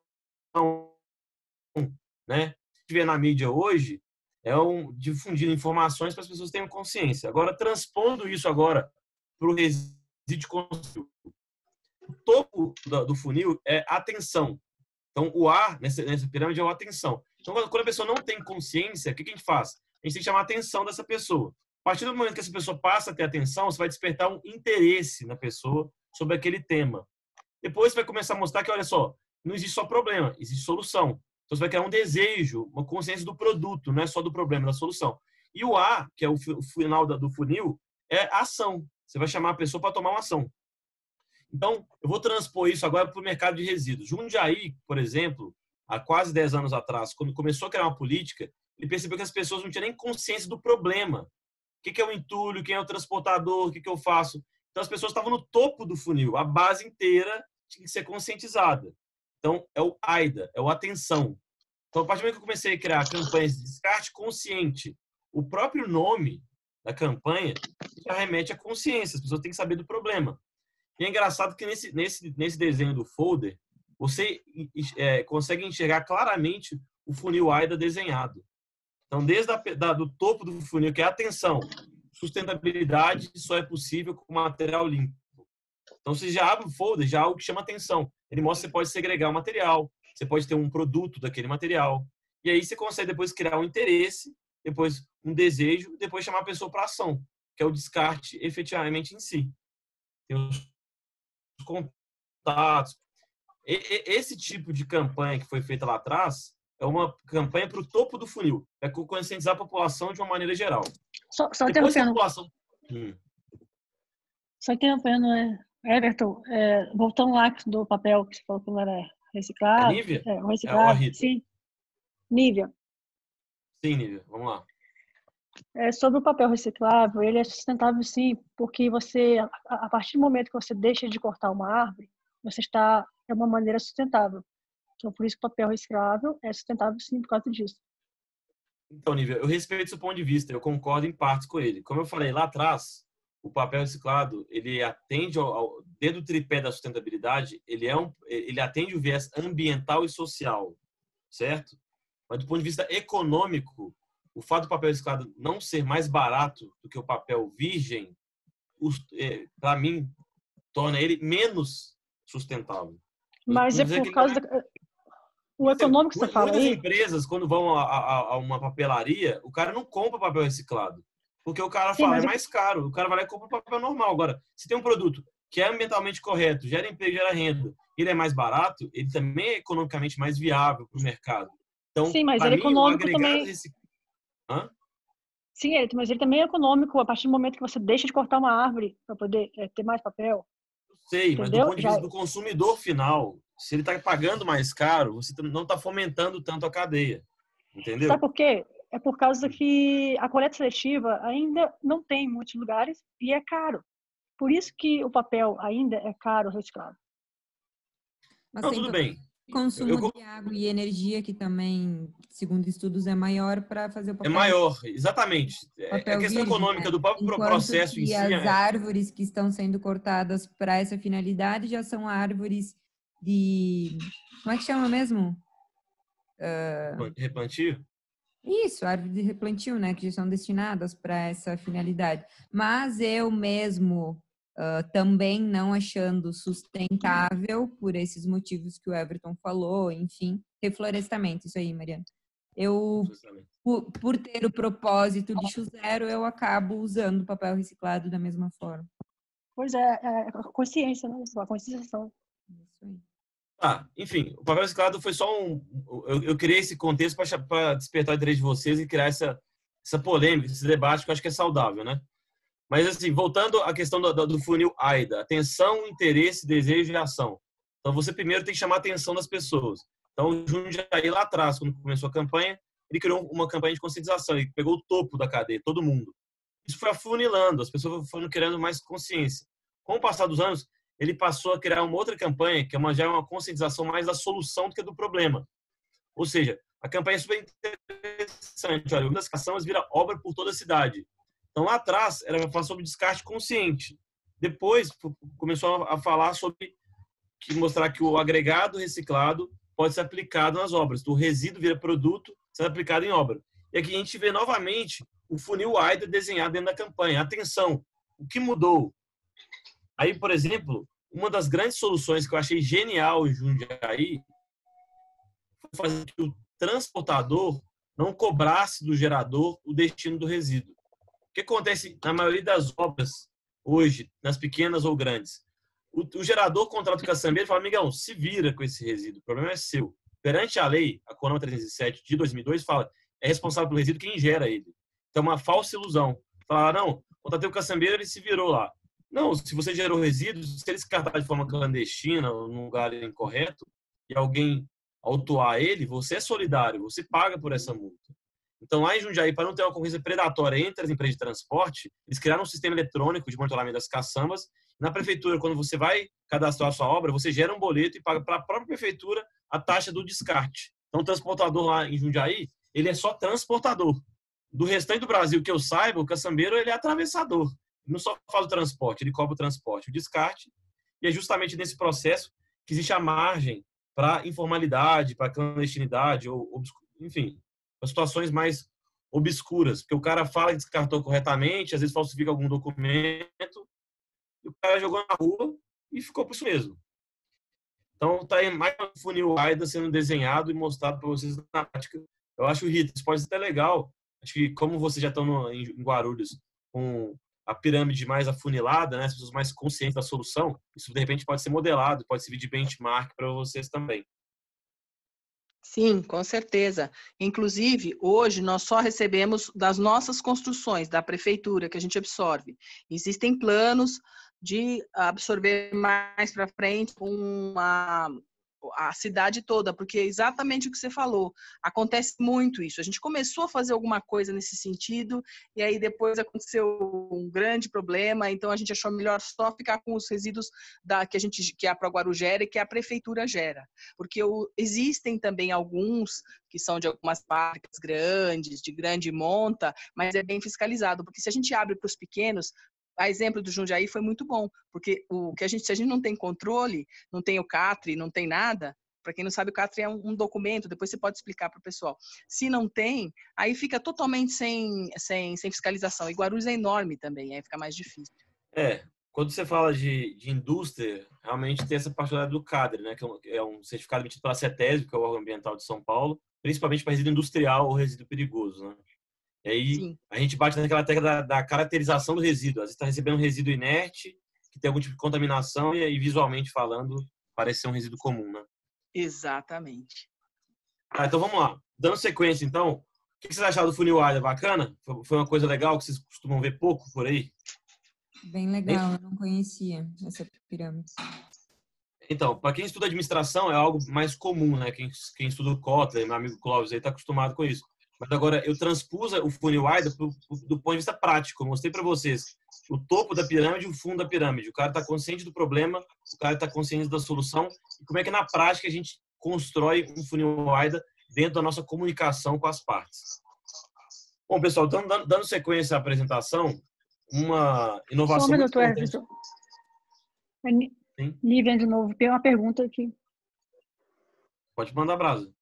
né? O que vê na mídia hoje difundir informações para as pessoas terem consciência. Agora, transpondo isso agora para o resíduo construtivo. O topo do funil é atenção. Então, o A, nessa pirâmide, é a atenção. Então, quando a pessoa não tem consciência, o que a gente faz? A gente tem que chamar a atenção dessa pessoa. A partir do momento que essa pessoa passa a ter atenção, você vai despertar um interesse na pessoa sobre aquele tema. Depois, você vai começar a mostrar que, olha só, não existe só problema, existe solução. Então, você vai criar um desejo, uma consciência do produto, não é só do problema, da solução. E o A, que é o final do funil, é a ação. Você vai chamar a pessoa para tomar uma ação. Então, eu vou transpor isso agora para o mercado de resíduos. Jundiaí, por exemplo, há quase 10 anos atrás, quando começou a criar uma política, ele percebeu que as pessoas não tinham nem consciência do problema. O que é o entulho, quem é o transportador, o que eu faço. Então, as pessoas estavam no topo do funil. A base inteira tinha que ser conscientizada. Então, é o AIDA, é o atenção. Então, a partir do momento que eu comecei a criar campanhas de descarte consciente, o próprio nome da campanha já remete à consciência. As pessoas têm que saber do problema. E é engraçado que nesse desenho do folder, você consegue enxergar claramente o funil AIDA desenhado. Então, desde do topo do funil, que é a atenção, sustentabilidade só é possível com material limpo. Então, você já abre o folder, já há algo que chama atenção. Ele mostra que você pode segregar o material, você pode ter um produto daquele material. E aí você consegue depois criar um interesse, depois um desejo, depois chamar a pessoa para ação, que é o descarte efetivamente em si. Tem os contatos. Esse tipo de campanha que foi feita lá atrás é uma campanha para o topo do funil, é conscientizar a população de uma maneira geral. Só Depois interrompendo. população... Só interrompendo, Everton, voltando lá do papel que você falou que não era reciclado. A Nívia? O reciclado, Rita. sim. Nívia. Sim, Nívia, vamos lá. Sobre o papel reciclável, ele é sustentável sim, porque você, a partir do momento que você deixa de cortar uma árvore, você está de uma maneira sustentável. Então, por isso que o papel reciclável é sustentável sim por causa disso. Então, Nívia, eu respeito seu ponto de vista, eu concordo em partes com ele. Como eu falei lá atrás, o papel reciclado, ele atende dentro do tripé da sustentabilidade, ele atende o viés ambiental e social, certo? Mas do ponto de vista econômico, o fato do papel reciclado não ser mais barato do que o papel virgem, para mim, torna ele menos sustentável. Mas é por causa o econômico que você fala aí. Muitas empresas, quando vão a uma papelaria, o cara não compra papel reciclado. Porque o cara fala, é mais caro. O cara vai lá e compra papel normal. Agora, se tem um produto que é ambientalmente correto, gera emprego, gera renda, ele é mais barato, ele também é economicamente mais viável para o mercado. Então, sim, mas ele é econômico também. Sim, mas ele também é econômico a partir do momento que você deixa de cortar uma árvore para poder ter mais papel. Sei, mas do ponto de vista do consumidor final, se ele está pagando mais caro, você não está fomentando tanto a cadeia. Entendeu? Sabe por quê? É por causa que a coleta seletiva ainda não tem em muitos lugares e é caro. Por isso que o papel ainda é caro reciclado. Mas tudo bem. O consumo de água e energia, que também, segundo estudos, é maior para fazer o papel. É maior, exatamente. A questão econômica do próprio processo em si. E as árvores que estão sendo cortadas para essa finalidade já são árvores de... Como é que chama mesmo? Replantio? Isso, árvores de replantio, né? Que já são destinadas para essa finalidade. Mas eu mesmo... também não achando sustentável por esses motivos que o Everton falou, enfim, reflorestamento, isso aí, Mariana. Eu, por ter o propósito lixo zero, eu acabo usando papel reciclado da mesma forma. Pois é consciência, né? A conscientização. Isso aí. Enfim, o papel reciclado foi só eu criei esse contexto para despertar o interesse de vocês e criar essa polêmica, esse debate que eu acho que é saudável, né? Mas, assim, voltando à questão do funil AIDA, atenção, interesse, desejo e ação. Então, você primeiro tem que chamar a atenção das pessoas. Então, o Jundiaí, lá atrás, quando começou a campanha, ele criou uma campanha de conscientização. Ele pegou o topo da cadeia, todo mundo. Isso foi afunilando, as pessoas foram criando mais consciência. Com o passar dos anos, ele passou a criar uma outra campanha, que já é uma conscientização mais da solução do que do problema. Ou seja, a campanha é super interessante. Olha, uma das ações vira obra por toda a cidade. Então, lá atrás, era falar sobre descarte consciente. Depois, começou a falar sobre mostrar que o agregado reciclado pode ser aplicado nas obras. O resíduo vira produto, sendo aplicado em obra. E aqui a gente vê novamente o funil AIDA desenhado dentro da campanha. Atenção, o que mudou? Aí, por exemplo, uma das grandes soluções que eu achei genial em Jundiaí foi fazer que o transportador não cobrasse do gerador o destino do resíduo. O que acontece na maioria das obras hoje, nas pequenas ou grandes? O gerador contrata o caçambeiro e fala, amigão, se vira com esse resíduo, o problema é seu. Perante a lei, a CONAMA 307 de 2002 fala, é responsável pelo resíduo quem gera ele. Então, é uma falsa ilusão. Fala, não, contratei o caçambeiro, ele se virou lá. Não, se você gerou resíduo, se ele descartar de forma clandestina, num lugar incorreto, e alguém autuar ele, você é solidário, você paga por essa multa. Então, lá em Jundiaí, para não ter uma concorrência predatória entre as empresas de transporte, eles criaram um sistema eletrônico de monitoramento das caçambas. Na prefeitura, quando você vai cadastrar a sua obra, você gera um boleto e paga para a própria prefeitura a taxa do descarte. Então, o transportador lá em Jundiaí, ele é só transportador. Do restante do Brasil que eu saiba, o caçambeiro ele é atravessador. Ele não só faz o transporte, ele cobra o transporte, o descarte. E é justamente nesse processo que existe a margem para informalidade, para clandestinidade, ou enfim, para situações mais obscuras. Porque o cara fala que descartou corretamente, às vezes falsifica algum documento, e o cara jogou na rua e ficou por isso mesmo. Então, está aí mais um funil AIDA sendo desenhado e mostrado para vocês na prática. Eu acho, Rita, isso pode ser até legal. Acho que, como vocês já estão em Guarulhos com a pirâmide mais afunilada, né, as pessoas mais conscientes da solução, isso, de repente, pode ser modelado, pode servir de benchmark para vocês também. Sim, com certeza. Inclusive, hoje nós só recebemos das nossas construções, da prefeitura, que a gente absorve. Existem planos de absorver mais para frente a cidade toda, porque é exatamente o que você falou. Acontece muito isso. A gente começou a fazer alguma coisa nesse sentido e aí depois aconteceu um grande problema, então a gente achou melhor só ficar com os resíduos que a Proguaru gera e que a prefeitura gera. Porque existem também alguns que são de algumas fábricas grandes, de grande monta, mas é bem fiscalizado, porque se a gente abre para os pequenos, a exemplo do Jundiaí foi muito bom, porque se a gente não tem controle, não tem o CATRE, não tem nada, para quem não sabe, o CATRE é um documento, depois você pode explicar para o pessoal. Se não tem, aí fica totalmente sem fiscalização. E Guarulhos é enorme também, aí fica mais difícil. Quando você fala de indústria, realmente tem essa particularidade do CADRE, né, que é um certificado emitido pela CETESB, que é o órgão ambiental de São Paulo, principalmente para resíduo industrial ou resíduo perigoso, né? E aí, sim, a gente bate naquela tecla da caracterização do resíduo. Às vezes está recebendo um resíduo inerte, que tem algum tipo de contaminação, e aí, visualmente falando, parece ser um resíduo comum, né? Exatamente. Então, vamos lá. Dando sequência, então, o que vocês acharam do funil AIDA? Bacana? Foi uma coisa legal que vocês costumam ver pouco por aí? Bem legal, eu não conhecia essa pirâmide. Então, para quem estuda administração, é algo mais comum, né? Quem estuda o Kotler, meu amigo Clóvis, aí está acostumado com isso. Mas agora, eu transpus o funil AIDA do ponto de vista prático. Eu mostrei para vocês o topo da pirâmide e o fundo da pirâmide. O cara está consciente do problema, o cara está consciente da solução. E como é que, na prática, a gente constrói um funil AIDA dentro da nossa comunicação com as partes. Bom, pessoal, então, dando sequência à apresentação, uma inovação Só um muito minuto, importante. Lívia, de novo, tem uma pergunta aqui. Pode mandar brasa.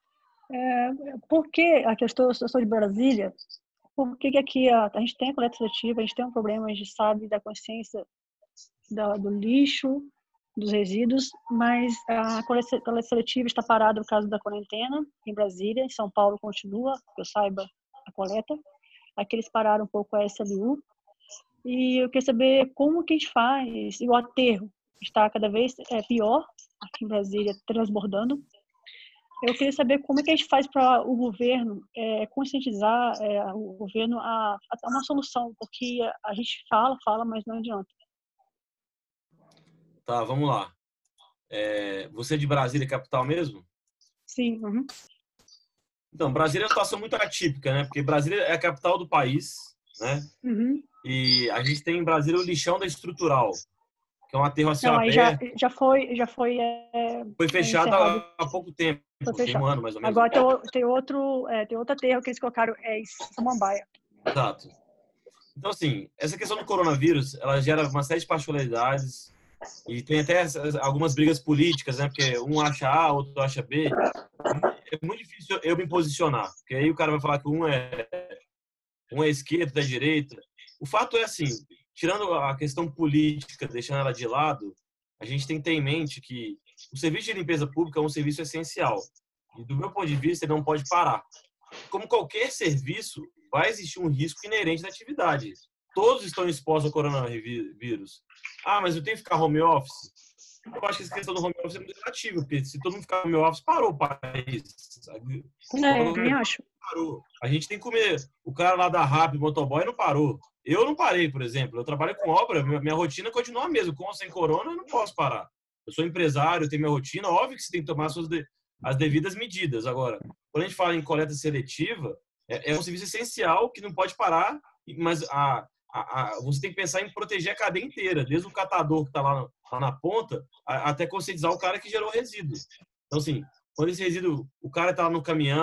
Por que, aqui eu sou de Brasília, por que aqui a gente tem a coleta seletiva, a gente tem um problema, a gente sabe da consciência do lixo, dos resíduos, mas a coleta seletiva está parada por causa da quarentena em Brasília, em São Paulo continua, que eu saiba, a coleta. Aqui eles pararam um pouco a SLU. E eu queria saber como que a gente faz, e o aterro está cada vez pior aqui em Brasília, transbordando. Eu queria saber como é que a gente faz para o governo conscientizar o governo a uma solução, porque a gente fala, mas não adianta. Tá, vamos lá. Você é de Brasília, capital mesmo? Sim. Uhum. Então, Brasília é uma situação muito atípica, né? Porque Brasília é a capital do país, né? Uhum. E a gente tem em Brasília o lixão da estrutural, que é um aterro a céu não, aí aberto. já foi Foi fechado há pouco tempo, tem um ano mais ou menos. Agora tem outro aterro que eles colocaram em Samambaia. Exato. Então, assim, essa questão do coronavírus, ela gera uma série de particularidades e tem até algumas brigas políticas, né? Porque um acha A, outro acha B. É muito difícil eu me posicionar, porque aí o cara vai falar que um é esquerda, é direita. O fato é assim, tirando a questão política, deixando ela de lado, a gente tem que ter em mente que o serviço de limpeza pública é um serviço essencial. E do meu ponto de vista, ele não pode parar. Como qualquer serviço, vai existir um risco inerente da atividade. Todos estão expostos ao coronavírus. Mas eu tenho que ficar home office? Eu acho que essa questão do home office é muito relativa, porque se todo mundo ficar home office, parou o país. Eu também acho. Parou. A gente tem que comer. O cara lá da Rappi, motoboy, não parou. Eu não parei, por exemplo. Eu trabalho com obra, minha rotina continua a mesma. Com ou sem corona, eu não posso parar. Eu sou empresário, eu tenho minha rotina. Óbvio que você tem que tomar as devidas medidas. Agora, quando a gente fala em coleta seletiva, é um serviço essencial que não pode parar, mas você tem que pensar em proteger a cadeia inteira, desde o catador que está lá na ponta, até conscientizar o cara que gerou o resíduo. Então, assim, quando esse resíduo, o cara está lá no caminhão,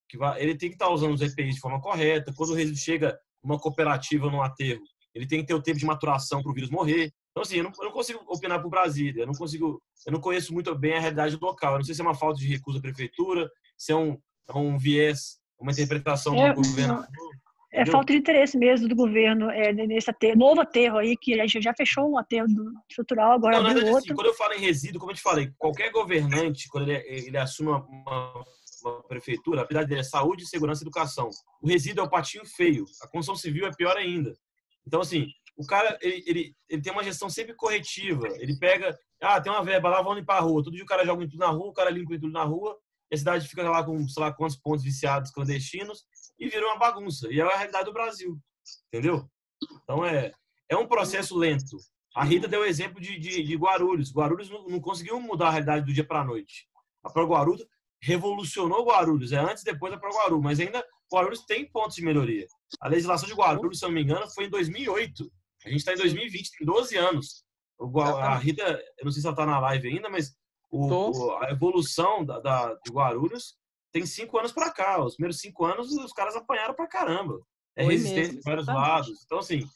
ele tem que estar usando os EPIs de forma correta. Quando o resíduo chega numa cooperativa, num aterro, ele tem que ter o tempo de maturação para o vírus morrer. Então, assim, eu não consigo opinar por Brasília. Eu não conheço muito bem a realidade local. Eu não sei se é uma falta de recurso da prefeitura, se é um viés, uma interpretação do governador. É falta de interesse mesmo do governo nesse novo aterro aí, que a gente já fechou um aterro estrutural, agora não, abriu outro. Assim, quando eu falo em resíduo, como eu te falei, qualquer governante, quando ele assume uma prefeitura, a prioridade dele é saúde, segurança e educação. O resíduo é o patinho feio. A construção civil é pior ainda. Então, assim, o cara, ele tem uma gestão sempre corretiva. Ele pega, tem uma verba lá, vamos limpar a rua. Todo dia o cara joga tudo na rua, o cara limpa tudo na rua, e a cidade fica lá com, sei lá, quantos pontos viciados clandestinos, e vira uma bagunça. E é a realidade do Brasil. Entendeu? Então, é um processo lento. A Rita deu o exemplo de Guarulhos. Guarulhos não conseguiu mudar a realidade do dia para a noite. A ProGuarulhos revolucionou Guarulhos. É antes e depois da ProGuarulhos. Mas ainda Guarulhos tem pontos de melhoria. A legislação de Guarulhos, se eu não me engano, foi em 2008. A gente está em 2020, tem 12 anos. A Rita, eu não sei se ela está na live ainda, mas a evolução de Guarulhos tem 5 anos para cá. Os primeiros 5 anos, os caras apanharam para caramba. Resistência de vários lados. Então, assim,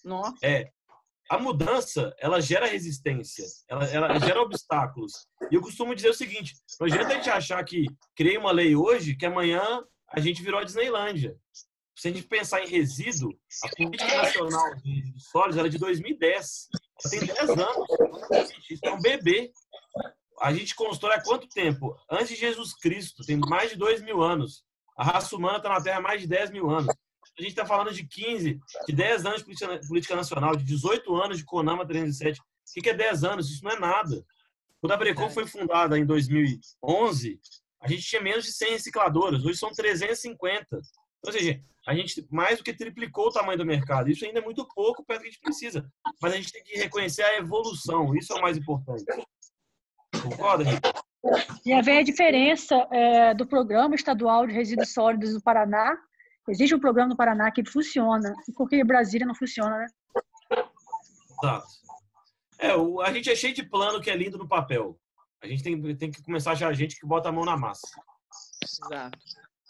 a mudança, ela gera resistência, ela gera obstáculos. E eu costumo dizer o seguinte, não adianta a gente achar que criei uma lei hoje, que amanhã a gente virou a Disneylândia. Se a gente pensar em resíduo, a Política Nacional de Resíduos Sólidos era de 2010. Ela tem 10 anos. Isso é um bebê. A gente constrói há quanto tempo? Antes de Jesus Cristo, tem mais de 2.000 anos. A raça humana está na Terra há mais de 10.000 anos. A gente está falando de 10 anos de política nacional, de 18 anos de CONAMA 307. O que é 10 anos? Isso não é nada. Quando a Brecon foi fundada em 2011, a gente tinha menos de 100 recicladoras. Hoje são 350. Ou seja, a gente mais do que triplicou o tamanho do mercado. Isso ainda é muito pouco perto do que a gente precisa. Mas a gente tem que reconhecer a evolução. Isso é o mais importante. Concorda, Rita? E haver a diferença do Programa Estadual de Resíduos Sólidos do Paraná. Existe um programa no Paraná que funciona. E por que Brasília não funciona, né? Exato. A gente é cheio de plano que é lindo no papel. A gente tem que começar a achar gente que bota a mão na massa. Exato.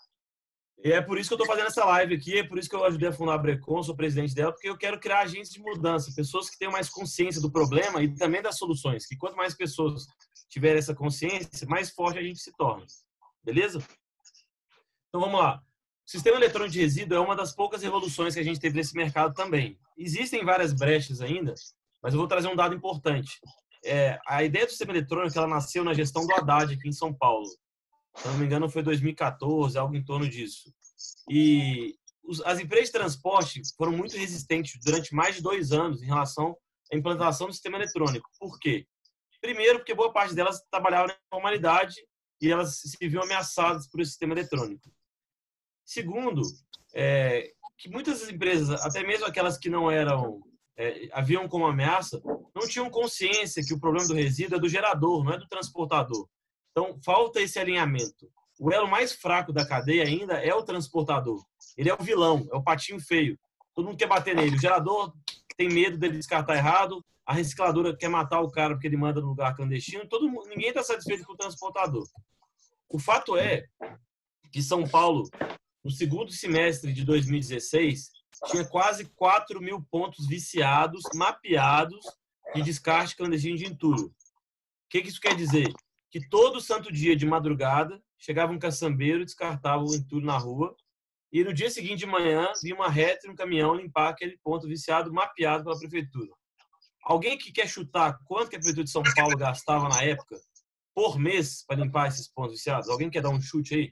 E é por isso que eu estou fazendo essa live aqui, é por isso que eu ajudei a fundar a Brecon, sou presidente dela, porque eu quero criar agentes de mudança, pessoas que tenham mais consciência do problema e também das soluções, que quanto mais pessoas tiverem essa consciência, mais forte a gente se torna. Beleza? Então vamos lá. O sistema eletrônico de resíduo é uma das poucas revoluções que a gente teve nesse mercado também. Existem várias brechas ainda, mas eu vou trazer um dado importante. A ideia do sistema eletrônico ela nasceu na gestão do Haddad aqui em São Paulo. Se não me engano, foi 2014, algo em torno disso. E as empresas de transporte foram muito resistentes durante mais de 2 anos em relação à implantação do sistema eletrônico. Por quê? Primeiro, porque boa parte delas trabalhava na informalidade e elas se viam ameaçadas por esse sistema eletrônico. Segundo, que muitas empresas, até mesmo aquelas que não haviam como ameaça, não tinham consciência que o problema do resíduo é do gerador, não é do transportador. Então, falta esse alinhamento. O elo mais fraco da cadeia ainda é o transportador. Ele é o vilão, é o patinho feio. Todo mundo quer bater nele. O gerador tem medo dele descartar errado, a recicladora quer matar o cara porque ele manda no lugar clandestino. Ninguém está satisfeito com o transportador. O fato é que São Paulo, no segundo semestre de 2016, tinha quase 4.000 pontos viciados, mapeados, de descarte clandestino de entulho. O que isso quer dizer? Que todo santo dia de madrugada chegava um caçambeiro e descartava o entulho na rua e no dia seguinte de manhã vinha uma reta e um caminhão limpar aquele ponto viciado mapeado pela prefeitura. Alguém que quer chutar quanto que a prefeitura de São Paulo gastava na época por mês para limpar esses pontos viciados? Alguém quer dar um chute aí?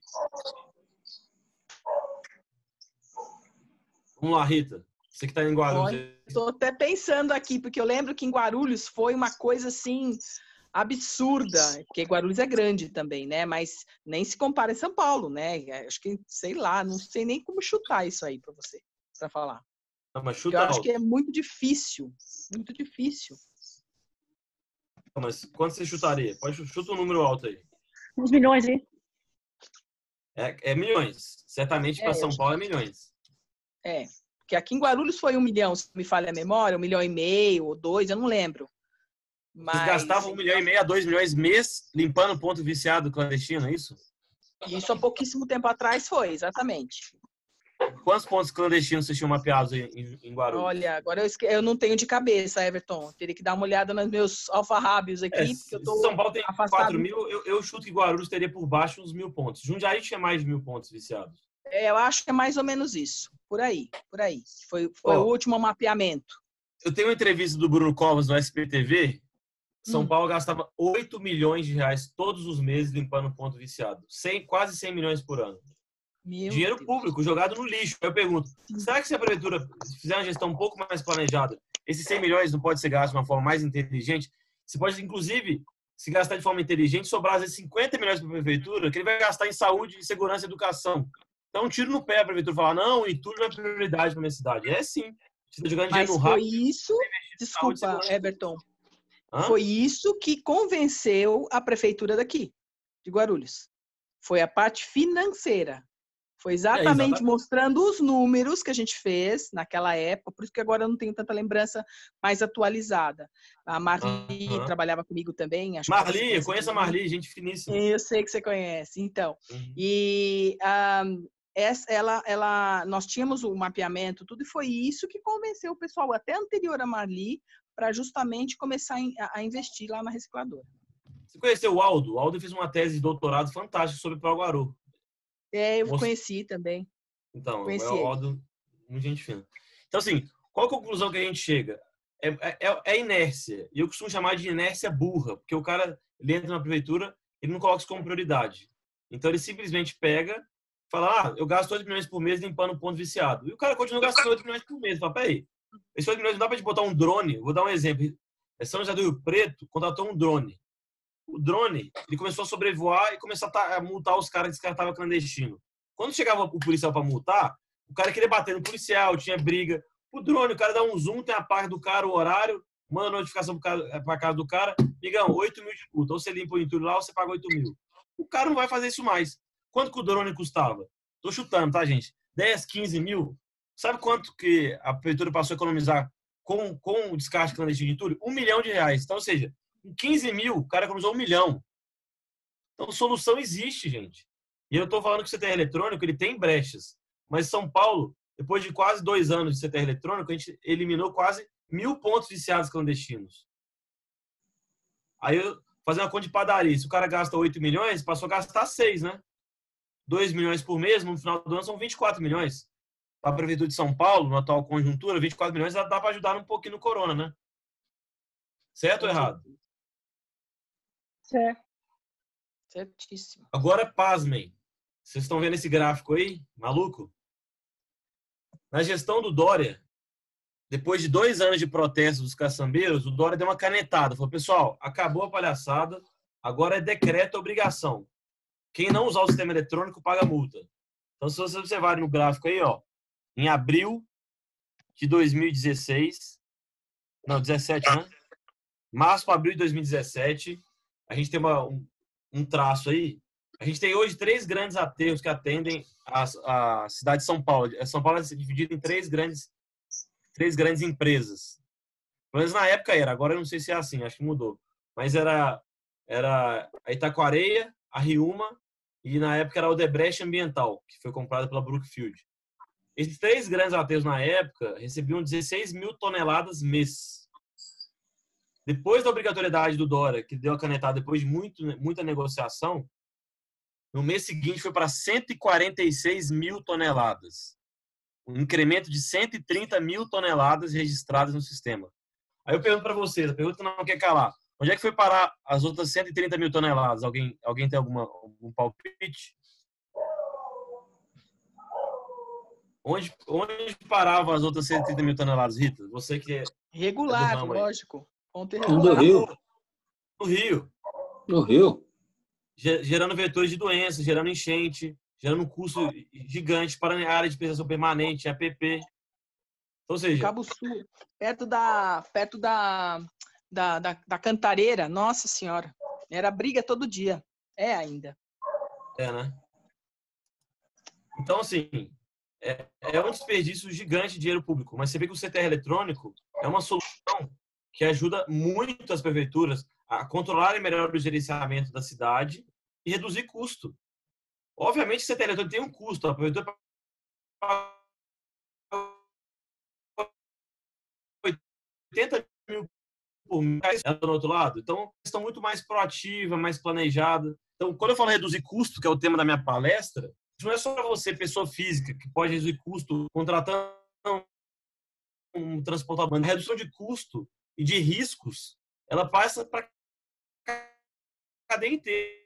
Vamos lá, Rita. Você que está em Guarulhos. Estou até pensando aqui, porque eu lembro que em Guarulhos foi uma coisa assim absurda, porque Guarulhos é grande também, né? Mas nem se compara a São Paulo, né? Acho que, sei lá, não sei nem como chutar isso aí para você, para falar. Não, mas chuta eu alto. Acho que é muito difícil, muito difícil. Não, mas quanto você chutaria? Chuta um número alto aí. Uns milhões aí. É milhões. Certamente para São Paulo é milhões. Porque aqui em Guarulhos foi 1 milhão, se me falha a memória, 1,5 milhão ou 2, eu não lembro. Mas... Vocês gastavam 1,5 milhão a 2 milhões mês limpando ponto viciado clandestino, é isso? Isso há pouquíssimo tempo atrás foi, exatamente. Quantos pontos clandestinos vocês tinham mapeados em Guarulhos? Olha, agora eu não tenho de cabeça, Everton. Teria que dar uma olhada nos meus alfarrábios aqui, porque eu tô São Paulo tem afastado. 4 mil, eu chuto que Guarulhos teria por baixo uns 1.000 pontos. Jundiaí tinha mais de 1.000 pontos viciados. Eu acho que é mais ou menos isso. Por aí. Foi o último mapeamento. Eu tenho uma entrevista do Bruno Covas no SPTV. São Paulo gastava 8 milhões de reais todos os meses limpando ponto viciado. Quase 100 milhões por ano. Dinheiro público jogado no lixo. Eu pergunto, será que se a prefeitura fizer uma gestão um pouco mais planejada, esses 100 milhões não pode ser gasto de uma forma mais inteligente? Você pode, inclusive, se gastar de forma inteligente, sobrar às vezes 50 milhões para a prefeitura, que ele vai gastar em saúde, segurança e educação. Então, um tiro no pé a prefeitura falar, não, e tudo não é prioridade para minha cidade. É sim. Você está jogando dinheiro no rabo. Mas foi isso, desculpa, Everton, foi isso que convenceu a prefeitura daqui, de Guarulhos. Foi a parte financeira. Foi exatamente mostrando os números que a gente fez naquela época, por isso que agora eu não tenho tanta lembrança mais atualizada. A Marli trabalhava comigo também. Marli, eu conheço a Marli, gente finíssima. Eu sei que você conhece, então. E nós tínhamos o mapeamento, tudo, e foi isso que convenceu o pessoal, até anterior a Marli, para justamente começar a investir lá na recicladora. Você conheceu o Aldo? O Aldo fez uma tese de doutorado fantástica sobre Pau-Guaru. Eu conheci também. Então, é o Aldo, gente fina. Então, assim, qual a conclusão que a gente chega? É inércia. E eu costumo chamar de inércia burra, porque o cara, ele entra na prefeitura, ele não coloca isso como prioridade. Então, ele simplesmente pega, fala, eu gasto 8 milhões por mês limpando ponto viciado. E o cara continua gastando 8 milhões por mês. Fala, peraí, esses 8 milhões não dá pra gente botar um drone. Vou dar um exemplo. São José do Rio Preto contratou um drone. O drone, ele começou a sobrevoar e começou a multar os caras que descartavam clandestino. Quando chegava o policial para multar, o cara queria bater no policial, tinha briga. O drone, o cara dá um zoom, tem a placa do cara, o horário, manda notificação para casa do cara, migão, 8 mil de multa. Ou você limpa o entulho lá, ou você paga 8 mil. O cara não vai fazer isso mais. Quanto que o drone custava? Tô chutando, tá, gente? 10, 15 mil. Sabe quanto que a prefeitura passou a economizar com o descarte clandestino de entulho? R$1 milhão. Então, ou seja, em 15 mil, o cara economizou 1 milhão. Então, solução existe, gente. E eu estou falando que o CTR eletrônico, ele tem brechas. Mas São Paulo, depois de quase 2 anos de CTR eletrônico, a gente eliminou quase 1.000 pontos viciados clandestinos. Aí, eu fazer uma conta de padaria. Se o cara gasta 8 milhões, passou a gastar 6, né? 2 milhões por mês, no final do ano são 24 milhões. Para a Prefeitura de São Paulo, na atual conjuntura, 24 milhões dá para ajudar um pouquinho no corona, né? Certo ou errado? Certo. Certíssimo. Agora, pasmem. Vocês estão vendo esse gráfico aí? Maluco? Na gestão do Dória, depois de 2 anos de protestos dos caçambeiros, o Dória deu uma canetada. Falou, pessoal, acabou a palhaçada, agora é decreto obrigação. Quem não usar o sistema eletrônico paga multa. Então, se vocês observarem no gráfico aí, ó, em abril de 2016, não, 17, né? Março para abril de 2017, a gente tem um traço aí. A gente tem hoje 3 grandes aterros que atendem a cidade de São Paulo. São Paulo é dividido em 3 grandes empresas. Pelo menos na época era, agora eu não sei se é assim, acho que mudou. Mas era a Itaquareia, a Riuma e na época era a Odebrecht Ambiental, que foi comprada pela Brookfield. Esses 3 grandes aterros na época recebiam 16 mil toneladas mês. Depois da obrigatoriedade do Dória, que deu a canetada depois de muita negociação, no mês seguinte foi para 146 mil toneladas. Um incremento de 130 mil toneladas registradas no sistema. Aí eu pergunto para vocês, a pergunta não quer calar. Onde é que foi parar as outras 130 mil toneladas? Alguém tem algum palpite? Onde paravam as outras 130 mil toneladas, Rita? Você que é... Regular, lógico. Do Rio. No Rio. Gerando vetores de doenças, gerando enchente, gerando um custo gigante para a área de preservação permanente, APP. Ou seja... Cabo Sul, perto da Cantareira, nossa senhora. Era briga todo dia. É ainda. É, né? Então, assim, é um desperdício gigante de dinheiro público. Mas você vê que o CTR eletrônico é uma solução que ajuda muito as prefeituras a controlarem melhor o gerenciamento da cidade e reduzir custo. Obviamente, esse ateliê tem um custo. A prefeitura paga 80 mil por mês do outro lado. Então, estão muito mais proativa, mais planejada. Então, quando eu falo reduzir custo, que é o tema da minha palestra, isso não é só para você, pessoa física, que pode reduzir custo contratando um transportador. A redução de custo e de riscos, ela passa para a cadeia inteira.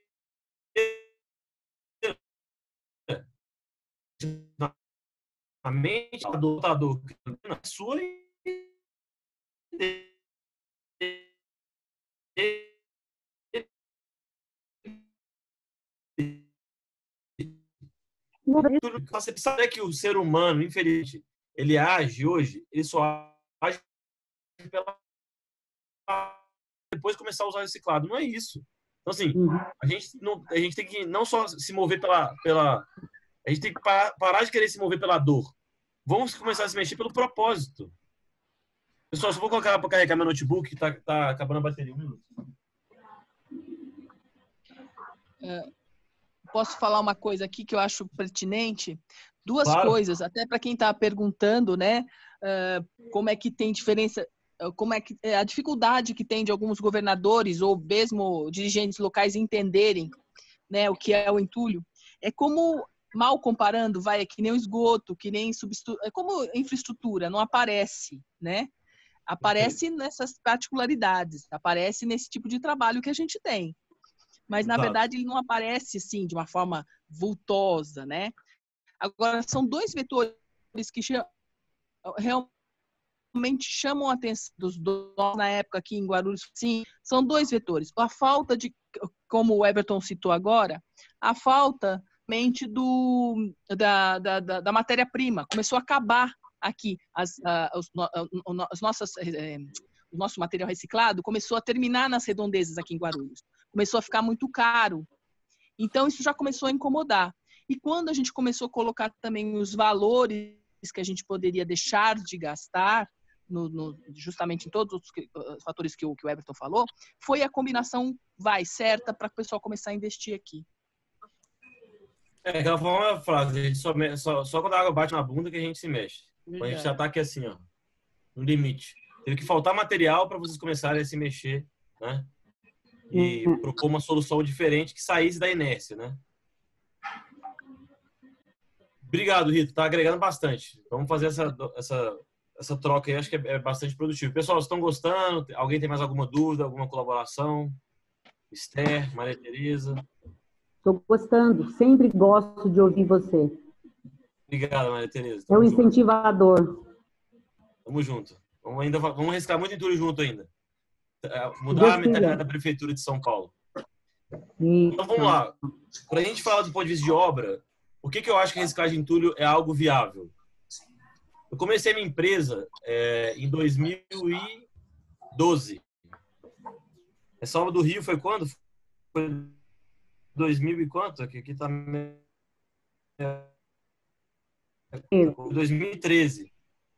A mente do lutador na sua você precisa que o ser humano, infelizmente, ele age hoje, ele só age depois de começar a usar reciclado. Não é isso. Então, assim, a gente tem que não só se mover pela a gente tem que parar de querer se mover pela dor. Vamos começar a se mexer pelo propósito. Pessoal, só vou colocar para carregar meu notebook, que tá acabando a bateria. 1 minuto. Posso falar uma coisa aqui que eu acho pertinente? Duas Claro. coisas, até para quem está perguntando, né? Como é que tem diferença, como é que a dificuldade que tem de alguns governadores ou mesmo dirigentes locais entenderem, né, o que é o entulho. É como, mal comparando, é que nem o esgoto, que nem é como infraestrutura, não aparece, né? Aparece nessas particularidades, aparece nesse tipo de trabalho que a gente tem. Mas, na verdade, ele não aparece, assim, de uma forma vultosa, né? Agora, são 2 vetores que realmente chamam a atenção dos donos na época aqui em Guarulhos. Sim, são 2 vetores. A falta de, como o Everton citou agora, a falta mente da matéria-prima. Começou a acabar aqui. O nosso material reciclado começou a terminar nas redondezas aqui em Guarulhos. Começou a ficar muito caro. Então, isso já começou a incomodar. E quando a gente começou a colocar também os valores que a gente poderia deixar de gastar, justamente em todos os fatores que o Everton falou, foi a combinação certa para o pessoal começar a investir aqui. Aquela famosa frase, a gente só quando a água bate na bunda que a gente se mexe. Quando a gente já tá aqui assim, ó, no limite. Teve que faltar material para vocês começarem a se mexer, né? E propor uma solução diferente que saísse da inércia, né? Obrigado, Rito. Tá agregando bastante. Vamos fazer essa troca aí. Acho que é bastante produtivo. Pessoal, vocês estão gostando? Alguém tem mais alguma dúvida, alguma colaboração? Esther, Maria Tereza? Estou gostando. Sempre gosto de ouvir você. Obrigado, Maria Tereza. É um incentivador. Tamo junto. Vamos riscar muito entulho junto ainda. Mudar a mentalidade da Prefeitura de São Paulo. Então, vamos lá. Quando a gente fala do ponto de vista de obra, por que eu acho que a reciclagem de entulho é algo viável? Eu comecei minha empresa em 2012. Essa obra do Rio foi quando? Foi 2000 e quanto? Aqui tá... 2013.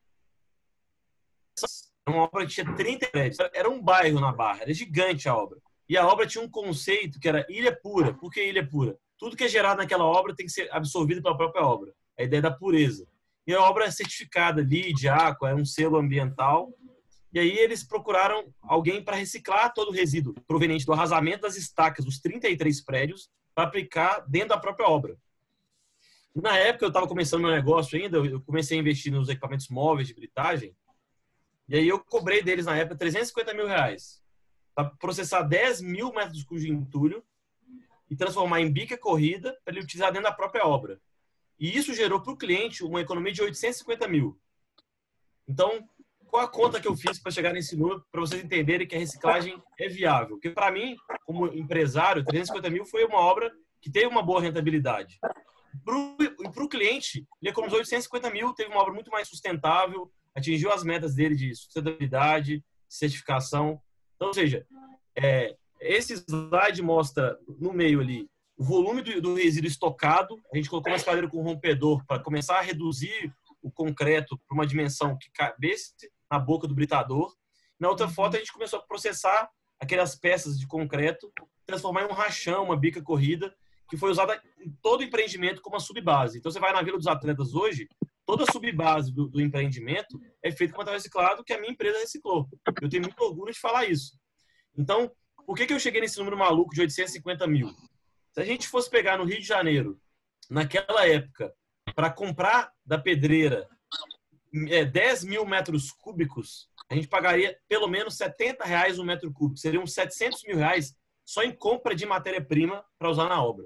Uma obra que tinha 30 prédios. Era um bairro na Barra. Era gigante a obra. E a obra tinha um conceito que era ilha pura. Por que ilha pura? Tudo que é gerado naquela obra tem que ser absorvido pela própria obra. A ideia da pureza. E a obra é certificada, LEED, Aqua, é um selo ambiental. E aí eles procuraram alguém para reciclar todo o resíduo proveniente do arrasamento das estacas dos 33 prédios para aplicar dentro da própria obra. Na época, eu estava começando meu negócio ainda, eu comecei a investir nos equipamentos móveis de britagem. E aí eu cobrei deles, na época, R$350 mil para processar 10 mil metros cúbicos de entulho e transformar em bica corrida para ele utilizar dentro da própria obra. E isso gerou para o cliente uma economia de 850 mil. Então, qual a conta que eu fiz para chegar nesse número, para vocês entenderem que a reciclagem é viável? Porque, para mim, como empresário, 350 mil foi uma obra que teve uma boa rentabilidade. Para o cliente, ele economizou 850 mil, teve uma obra muito mais sustentável, atingiu as metas dele de sustentabilidade, certificação. Então, ou seja, esse slide mostra no meio ali o volume do resíduo estocado. A gente colocou uma escadadeira com rompedor para começar a reduzir o concreto para uma dimensão que cabesse na boca do britador. Na outra foto, a gente começou a processar aquelas peças de concreto, transformar em um rachão, uma bica corrida, que foi usada em todo empreendimento como uma subbase. Então, você vai na Vila dos Atletas hoje, toda a subbase do empreendimento é feita com material reciclado que a minha empresa reciclou. Eu tenho muito orgulho de falar isso. Então, por que eu cheguei nesse número maluco de 850 mil? Se a gente fosse pegar no Rio de Janeiro, naquela época, para comprar da pedreira 10 mil metros cúbicos, a gente pagaria pelo menos R$70 um metro cúbico. Seriam 700 mil reais só em compra de matéria-prima para usar na obra.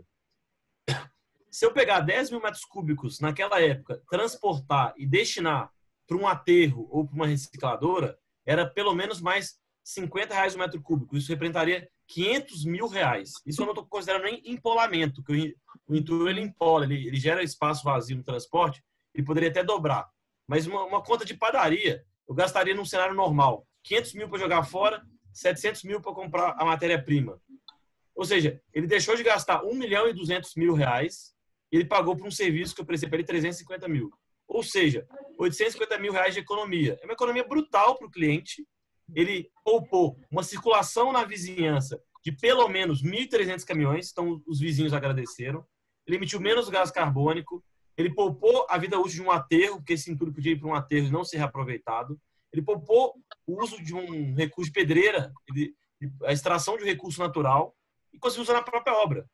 Se eu pegar 10 mil metros cúbicos naquela época, transportar e destinar para um aterro ou para uma recicladora, era pelo menos mais R$50 o metro cúbico. Isso representaria R$500 mil. Isso eu não estou considerando nem empolamento, que o entulho ele empola, ele gera espaço vazio no transporte, ele poderia até dobrar. Mas uma conta de padaria, eu gastaria num cenário normal 500 mil para jogar fora, 700 mil para comprar a matéria-prima. Ou seja, ele deixou de gastar R$1.200.000 e ele pagou por um serviço que eu prestei para ele 350 mil. Ou seja, R$850 mil de economia. É uma economia brutal para o cliente. Ele poupou uma circulação na vizinhança de pelo menos 1.300 caminhões, então os vizinhos agradeceram. Ele emitiu menos gás carbônico. Ele poupou a vida útil de um aterro, porque esse entulho podia ir para um aterro e não ser reaproveitado. Ele poupou o uso de um recurso de pedreira, a extração de um recurso natural, e conseguiu usar na própria obra.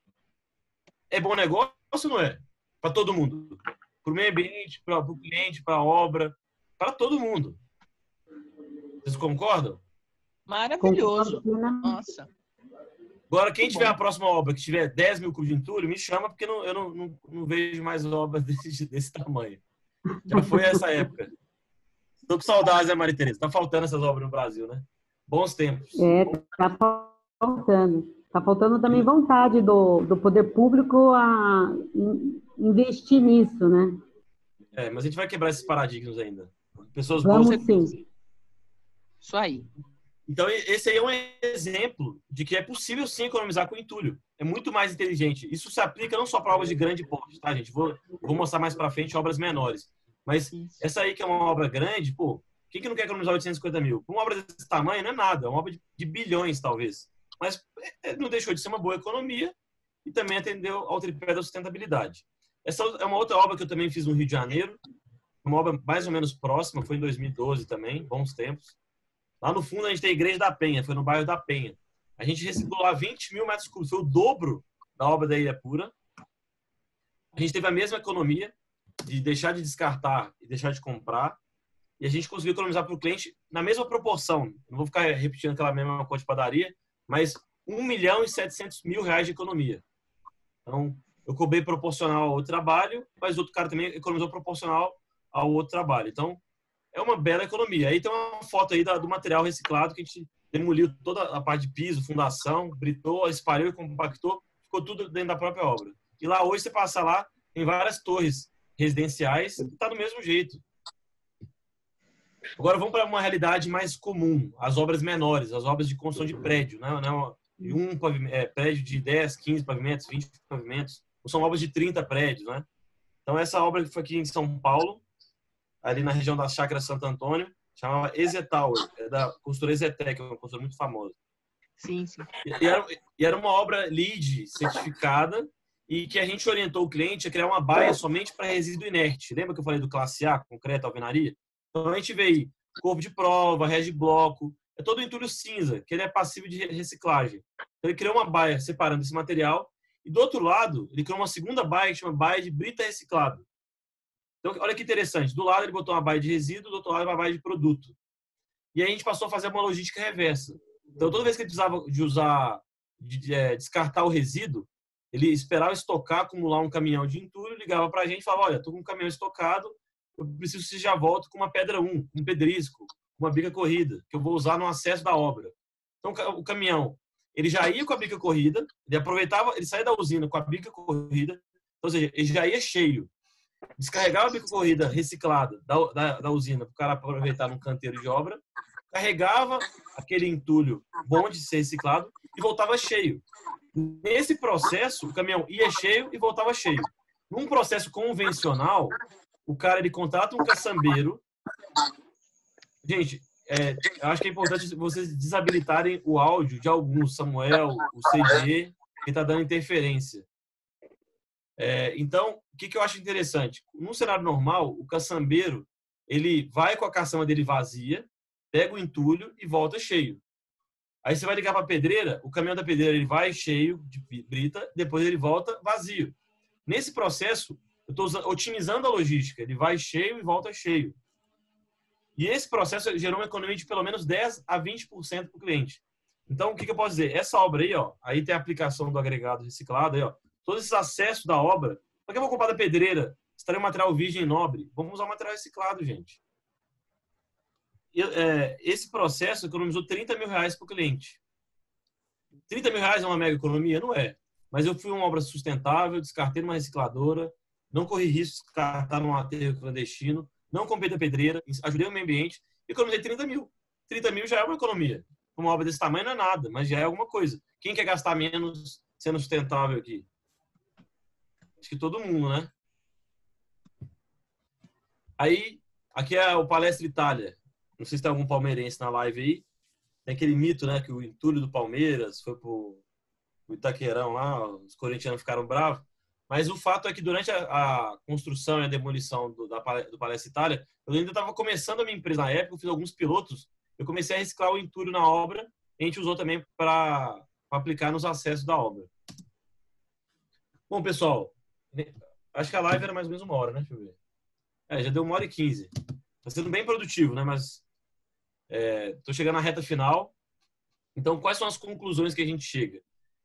É bom negócio ou não é? Para todo mundo. Para o meio ambiente, para o cliente, para a obra, para todo mundo. Vocês concordam? Maravilhoso. Nossa. Agora, quem tiver a próxima obra que tiver 10 mil cubos de entulho, me chama, porque eu não vejo mais obras desse tamanho. Já foi essa época. Estou com saudades, né, Maria Tereza? Está faltando essas obras no Brasil, né? Bons tempos. Está faltando. Está faltando também vontade do poder público a investir nisso, né? Mas a gente vai quebrar esses paradigmas ainda. Pessoas Vamos boas. sim. Isso aí. Então, esse aí é um exemplo de que é possível sim economizar com entulho. É muito mais inteligente. Isso se aplica não só para obras de grande porte, tá, gente? Vou mostrar mais para frente obras menores. Mas essa aí que é uma obra grande, pô, quem que não quer economizar 850 mil? Uma obra desse tamanho não é nada. É uma obra de bilhões, talvez. Mas não deixou de ser uma boa economia e também atendeu ao tripé da sustentabilidade. Essa é uma outra obra que eu também fiz no Rio de Janeiro, uma obra mais ou menos próxima, foi em 2012 também, bons tempos. Lá no fundo a gente tem a Igreja da Penha, foi no bairro da Penha. A gente reciclou lá 20 mil metros cúbicos, foi o dobro da obra da Ilha Pura. A gente teve a mesma economia de deixar de descartar e deixar de comprar, e a gente conseguiu economizar para o cliente na mesma proporção. Não vou ficar repetindo aquela mesma conta de padaria, mas R$1.700.000 de economia. Então, eu cobrei proporcional ao trabalho, mas o outro cara também economizou proporcional ao outro trabalho. Então, é uma bela economia. Aí tem uma foto aí do material reciclado que a gente demoliu toda a parte de piso, fundação, britou, espalhou e compactou, ficou tudo dentro da própria obra. E lá hoje você passa lá, tem várias torres residenciais e está do mesmo jeito. Agora vamos para uma realidade mais comum, as obras menores, as obras de construção de prédio, né? Prédio de 10, 15 pavimentos, 20 pavimentos, ou são obras de 30 prédios, né? Então essa obra que foi aqui em São Paulo, ali na região da Chácara Santo Antônio, chamava Exetal, é da construtora Ezetec, é uma construtora muito famosa. Sim, sim. E era uma obra LEED certificada e que a gente orientou o cliente a criar uma baia somente para resíduo inerte. Lembra que eu falei do classe A, concreto, alvenaria? Então a gente vê aí corpo de prova, bloco, é todo entulho cinza, que ele é passivo de reciclagem. Então ele criou uma baia separando esse material e do outro lado ele criou uma segunda baia que chama baia de brita reciclado. Então olha que interessante, do lado ele botou uma baia de resíduo, do outro lado uma baia de produto. E aí a gente passou a fazer uma logística reversa. Então toda vez que ele precisava descartar o resíduo, ele esperava estocar, acumular um caminhão de entulho, ligava para a gente e falava, olha, estou com um caminhão estocado, eu preciso que você já volte com uma pedra 1, um pedrisco, uma bica corrida, que eu vou usar no acesso da obra. Então, o caminhão, ele já ia com a bica corrida, ele aproveitava, ele saía da usina com a bica corrida, ou seja, ele já ia cheio. Descarregava a bica corrida reciclada da usina para o cara aproveitar num canteiro de obra, carregava aquele entulho bom de ser reciclado e voltava cheio. Nesse processo, o caminhão ia cheio e voltava cheio. Num processo convencional, o cara ele contrata um caçambeiro. Gente, eu acho que é importante vocês desabilitarem o áudio de alguns, Samuel, o CG, que está dando interferência. Então, o que eu acho interessante? Num cenário normal, o caçambeiro, ele vai com a caçamba dele vazia, pega o entulho e volta cheio. Aí você vai ligar para a pedreira, o caminhão da pedreira ele vai cheio de brita, depois ele volta vazio. Nesse processo, eu estou otimizando a logística, ele vai cheio e volta cheio. E esse processo gerou uma economia de pelo menos 10 a 20% para o cliente. Então, o que eu posso dizer? Essa obra aí, ó, aí tem a aplicação do agregado reciclado, aí, ó, todos esses acessos da obra. Por que eu vou comprar da pedreira? Estarei um material virgem nobre. Vamos usar o material reciclado, gente. Esse processo economizou R$30 mil para o cliente. R$30 mil é uma mega economia? Não é. Mas eu fui uma obra sustentável, descartei numa recicladora, não corri risco de descartar num aterro clandestino, não comprei da pedreira, ajudei o meio ambiente e economizei R$30 mil. R$30 mil já é uma economia. Uma obra desse tamanho não é nada, mas já é alguma coisa. Quem quer gastar menos sendo sustentável aqui? Acho que todo mundo, né? Aí, aqui é o Palestra Itália. Não sei se tem algum palmeirense na live aí. Tem aquele mito, né? Que o entulho do Palmeiras foi pro Itaquerão lá, os corintianos ficaram bravos. Mas o fato é que durante a construção e a demolição do Palestra Itália, eu ainda estava começando a minha empresa na época, eu fiz alguns pilotos, eu comecei a reciclar o entulho na obra, e a gente usou também para aplicar nos acessos da obra. Bom, pessoal, acho que a live era mais ou menos 1 hora, né? Deixa eu ver. Já deu 1h15. Está sendo bem produtivo, né? Mas estou chegando na reta final. Então, quais são as conclusões que a gente chega?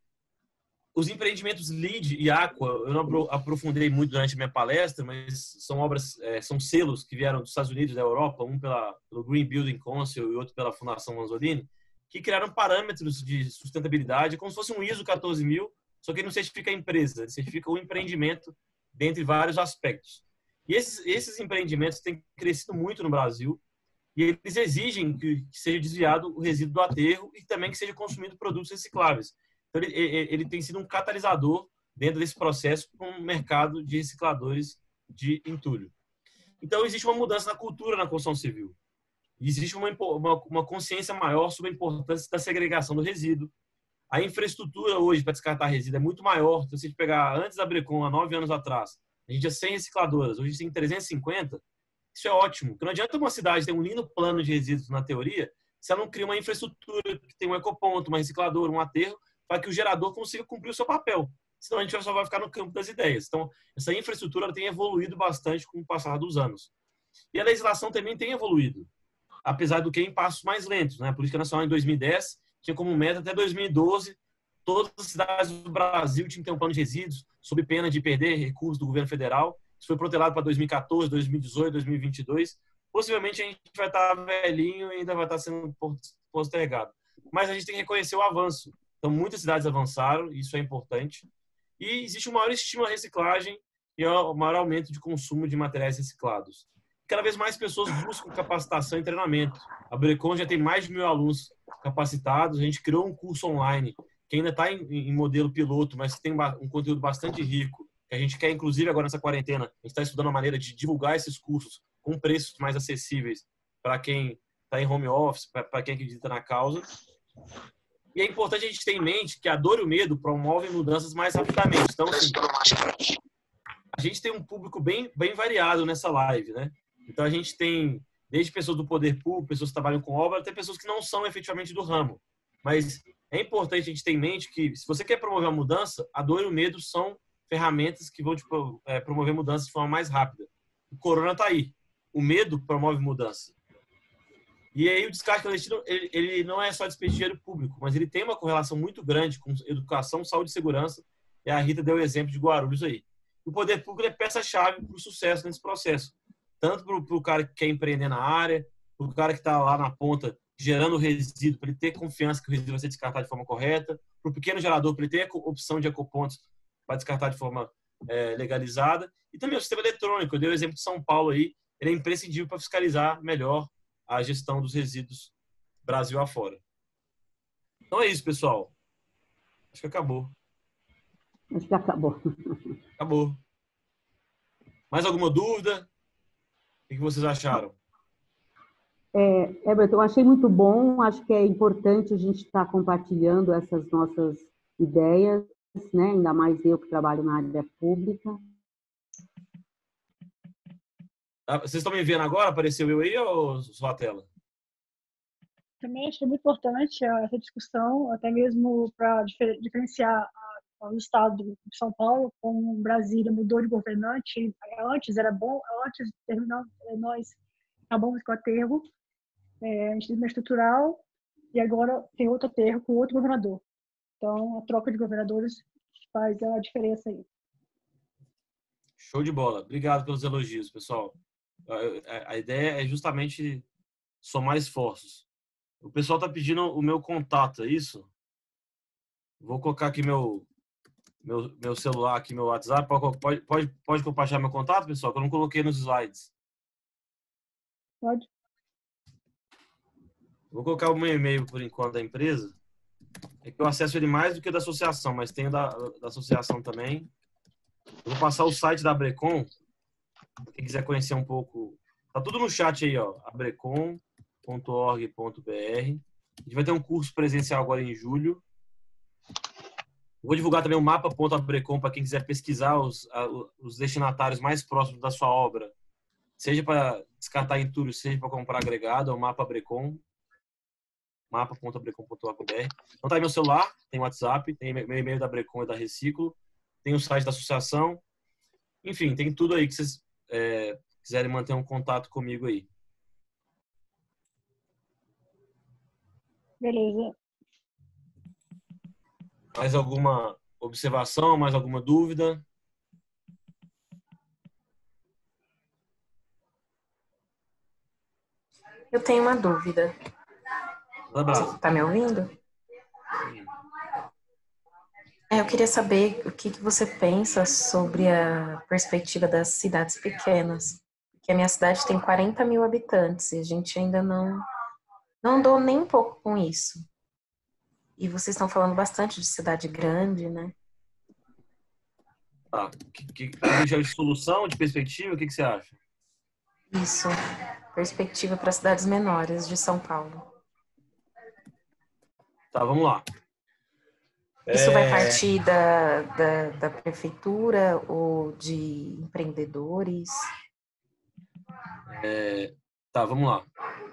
Os empreendimentos LEED e Aqua, eu não aprofundei muito durante a minha palestra, mas são obras, são selos que vieram dos Estados Unidos, da Europa, um pelo Green Building Council e outro pela Fundação Manzolini, que criaram parâmetros de sustentabilidade, como se fosse um ISO 14000, só que não certifica a empresa, certifica o empreendimento dentre vários aspectos. E esses empreendimentos têm crescido muito no Brasil e eles exigem que seja desviado o resíduo do aterro e também que seja consumido produtos recicláveis. Então, ele tem sido um catalisador dentro desse processo para um mercado de recicladores de entulho. Então, existe uma mudança na cultura na construção civil. Existe uma consciência maior sobre a importância da segregação do resíduo. A infraestrutura hoje para descartar resíduo é muito maior. Então, se a gente pegar antes da Brecon, há 9 anos atrás, a gente tinha 100 recicladoras, hoje a gente tem 350. Isso é ótimo, porque não adianta uma cidade ter um lindo plano de resíduos na teoria se ela não cria uma infraestrutura que tem um ecoponto, uma recicladora, um aterro, para que o gerador consiga cumprir o seu papel. Senão a gente só vai ficar no campo das ideias. Então, essa infraestrutura ela tem evoluído bastante com o passar dos anos. E a legislação também tem evoluído, apesar do que em passos mais lentos, né? A Política Nacional, em 2010, tinha como meta até 2012, todas as cidades do Brasil tinham que ter um plano de resíduos, sob pena de perder recursos do governo federal. Isso foi protelado para 2014, 2018, 2022. Possivelmente a gente vai estar velhinho e ainda vai estar sendo postergado. Mas a gente tem que reconhecer o avanço. Então, muitas cidades avançaram, isso é importante. E existe um maior estímulo à reciclagem e um maior aumento de consumo de materiais reciclados. Cada vez mais pessoas buscam capacitação e treinamento. A Brecon já tem mais de 1.000 alunos capacitados. A gente criou um curso online que ainda está em modelo piloto, mas que tem um conteúdo bastante rico. Que a gente quer, inclusive, agora nessa quarentena, a gente está estudando a maneira de divulgar esses cursos com preços mais acessíveis para quem está em home office, para quem acredita na causa. E é importante a gente ter em mente que a dor e o medo promovem mudanças mais rapidamente. Então, assim, a gente tem um público bem variado nessa live, né? Então, a gente tem desde pessoas do poder público, pessoas que trabalham com obra, até pessoas que não são efetivamente do ramo. Mas é importante a gente ter em mente que, se você quer promover uma mudança, a dor e o medo são ferramentas que vão promover mudanças de forma mais rápida. O corona está aí. O medo promove mudança. E aí o descarte clandestino, ele não é só desperdício de dinheiro público, mas ele tem uma correlação muito grande com educação, saúde e segurança. E a Rita deu o exemplo de Guarulhos aí. O poder público é peça-chave para o sucesso nesse processo. Tanto para o cara que quer empreender na área, para o cara que está lá na ponta gerando resíduo, para ele ter confiança que o resíduo vai ser descartado de forma correta, para o pequeno gerador, para ele ter a opção de ecopontos para descartar de forma legalizada. E também o sistema eletrônico. Eu dei o exemplo de São Paulo aí. Ele é imprescindível para fiscalizar melhor a gestão dos resíduos Brasil afora. Então é isso, pessoal. Acho que acabou. Acho que acabou. Acabou. Mais alguma dúvida? O que vocês acharam? Everton, eu achei muito bom. Acho que é importante a gente estar compartilhando essas nossas ideias. né? Ainda mais eu que trabalho na área pública. Vocês estão me vendo agora? Apareceu eu aí ou só a tela? Também achei muito importante essa discussão, até mesmo para diferenciar o estado de São Paulo, como Brasília mudou de governante. Antes era bom, antes terminamos, nós acabamos com o aterro estrutural e agora tem outro aterro com outro governador. Então, a troca de governadores faz a diferença aí. Show de bola. Obrigado pelos elogios, pessoal. A ideia é justamente somar esforços. O pessoal está pedindo o meu contato, é isso? Vou colocar aqui meu celular, aqui meu WhatsApp. Pode compartilhar meu contato, pessoal? Que eu não coloquei nos slides. Pode. Vou colocar o meu e-mail por enquanto da empresa. É que eu acesso ele mais do que da associação, mas tenho da associação também. Eu vou passar o site da Abrecon. Quem quiser conhecer um pouco, tá tudo no chat aí, ó, abrecon.org.br. A gente vai ter um curso presencial agora em julho. Vou divulgar também o mapa.abrecon para quem quiser pesquisar os destinatários mais próximos da sua obra, seja para descartar entulho, seja para comprar agregado, é o mapa Abrecon, mapa.abrecon.org.br. Então tá aí meu celular, tem WhatsApp, tem meu e-mail da Abrecon e da Reciclo, tem o site da associação, enfim, tem tudo aí que vocês quiserem manter um contato comigo aí. Beleza. Mais alguma observação, mais alguma dúvida? Eu tenho uma dúvida. Você está me ouvindo? Eu queria saber o que você pensa sobre a perspectiva das cidades pequenas. Porque a minha cidade tem 40 mil habitantes e a gente ainda não andou nem um pouco com isso. E vocês estão falando bastante de cidade grande, né? Tá. De solução, de perspectiva, o que você acha? Isso. Perspectiva para cidades menores de São Paulo. Tá, vamos lá. Isso vai partir da prefeitura ou de empreendedores? Tá, vamos lá.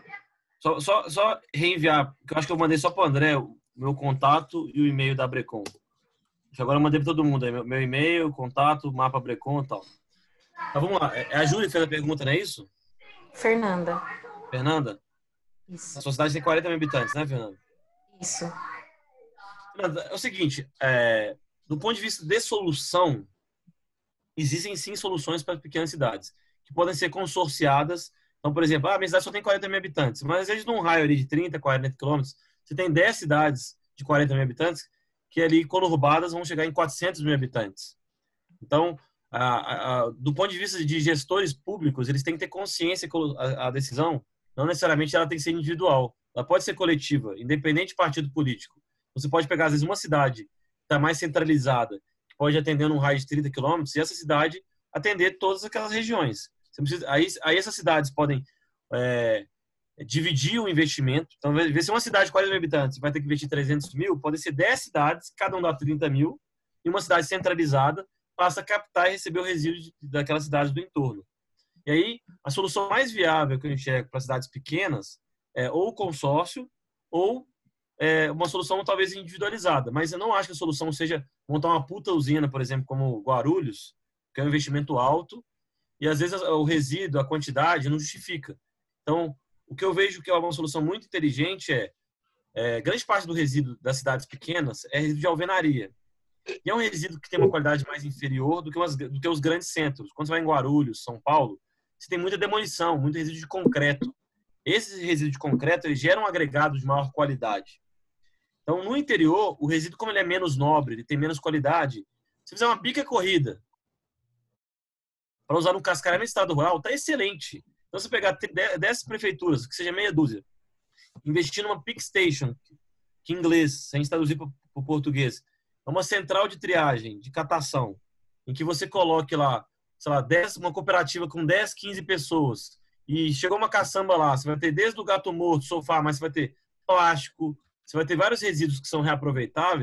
Só reenviar, porque eu acho que eu mandei só para o André o meu contato e o e-mail da Abrecon. Agora eu mandei para todo mundo aí, meu e-mail, contato, mapa Abrecon e tal. Tá, vamos lá. É a Júlia que fez a pergunta, não é isso? Fernanda. Fernanda? Isso. A sua cidade tem 40 mil habitantes, né, Fernanda? Isso. É o seguinte, do ponto de vista de solução, existem sim soluções para pequenas cidades, que podem ser consorciadas. Então, por exemplo, minha cidade só tem 40 mil habitantes, mas às vezes num raio ali de 30, 40 quilômetros, você tem 10 cidades de 40 mil habitantes que ali, conurbadas, vão chegar em 400 mil habitantes. Então, do ponto de vista de gestores públicos, eles têm que ter consciência que a decisão, não necessariamente ela tem que ser individual, ela pode ser coletiva, independente de partido político. Você pode pegar, às vezes, uma cidade que está mais centralizada, que pode atender num raio de 30 quilômetros, e essa cidade atender todas aquelas regiões. Você precisa, aí essas cidades podem dividir o investimento. Então, ver se uma cidade de 40 mil habitantes vai ter que investir 300 mil, podem ser 10 cidades, cada um dá 30 mil, e uma cidade centralizada passa a captar e receber o resíduo daquelas cidades do entorno. E aí, a solução mais viável que eu enxergo para cidades pequenas é ou o consórcio ou uma solução talvez individualizada. Mas eu não acho que a solução seja montar uma puta usina, por exemplo, como Guarulhos, que é um investimento alto, e às vezes o resíduo, a quantidade, não justifica. Então, o que eu vejo que é uma solução muito inteligente grande parte do resíduo das cidades pequenas é resíduo de alvenaria. E é um resíduo que tem uma qualidade mais inferior do que os grandes centros. Quando você vai em Guarulhos, São Paulo, você tem muita demolição, muito resíduo de concreto. Esses resíduos de concreto eles geram um agregado de maior qualidade. Então, no interior, o resíduo, como ele é menos nobre, ele tem menos qualidade, se fizer uma pica corrida para usar no cascalhamento estado rural, está excelente. Então, se pegar 10 prefeituras, que seja meia dúzia, investir numa pick station, que em inglês, se a gente traduzir para o português, é uma central de triagem, de catação, em que você coloque lá, sei lá, uma cooperativa com 10, 15 pessoas, e chegou uma caçamba lá, você vai ter desde o gato morto, sofá, mas você vai ter plástico, você vai ter vários resíduos que são reaproveitáveis.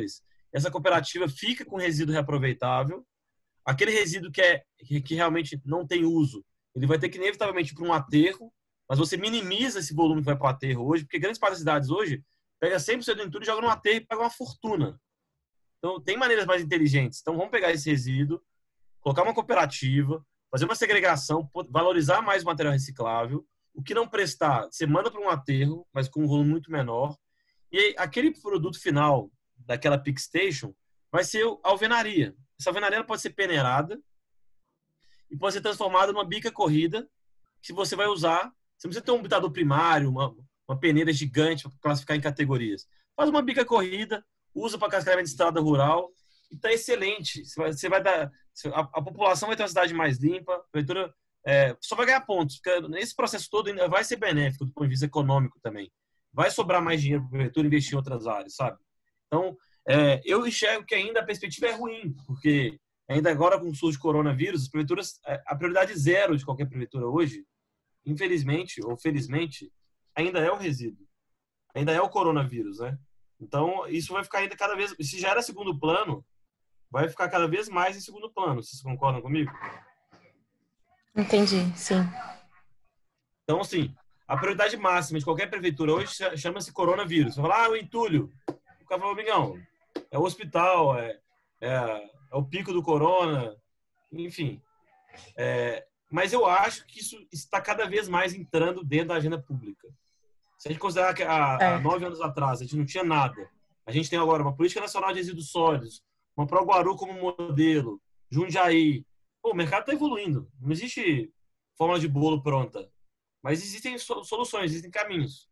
essa cooperativa fica com resíduo reaproveitável. Aquele resíduo que realmente não tem uso, ele vai ter que inevitavelmente ir para um aterro, mas você minimiza esse volume que vai para o aterro hoje, porque grandes partes das cidades hoje pega 100% do entulho e joga no aterro e paga uma fortuna. Então, tem maneiras mais inteligentes. Então, vamos pegar esse resíduo, colocar uma cooperativa, fazer uma segregação, valorizar mais o material reciclável. O que não prestar, você manda para um aterro, mas com um volume muito menor. E aí, aquele produto final daquela pick station vai ser a alvenaria. Essa alvenaria pode ser peneirada e pode ser transformada numa bica corrida que você vai usar. Você não precisa ter um bitador primário, uma peneira gigante para classificar em categorias. Faz uma bica corrida, usa para cascalhamento de estrada rural e está excelente. Você vai dar, a população vai ter uma cidade mais limpa, a prefeitura só vai ganhar pontos. Porque esse processo todo ainda vai ser benéfico do ponto de vista econômico também. Vai sobrar mais dinheiro para a prefeitura investir em outras áreas, sabe? Então, eu enxergo que ainda a perspectiva é ruim, porque ainda agora com o surto de coronavírus, as prefeituras, a prioridade zero de qualquer prefeitura hoje, infelizmente ou felizmente, ainda é o resíduo. Ainda é o coronavírus, né? Então, isso vai ficar ainda cada vez... Se já era segundo plano, vai ficar cada vez mais em segundo plano. Vocês concordam comigo? Entendi, sim. Então, assim, a prioridade máxima de qualquer prefeitura hoje chama-se coronavírus. Você fala, o entulho. O cara fala, amigão, é o hospital, é o pico do corona, enfim. Mas eu acho que isso está cada vez mais entrando dentro da agenda pública. Se a gente considerar que há 9 anos atrás a gente não tinha nada, a gente tem agora uma Política Nacional de Resíduos Sólidos, uma Proguaru como modelo, Jundiaí. O mercado está evoluindo. Não existe fórmula de bolo pronta. Mas existem soluções, existem caminhos.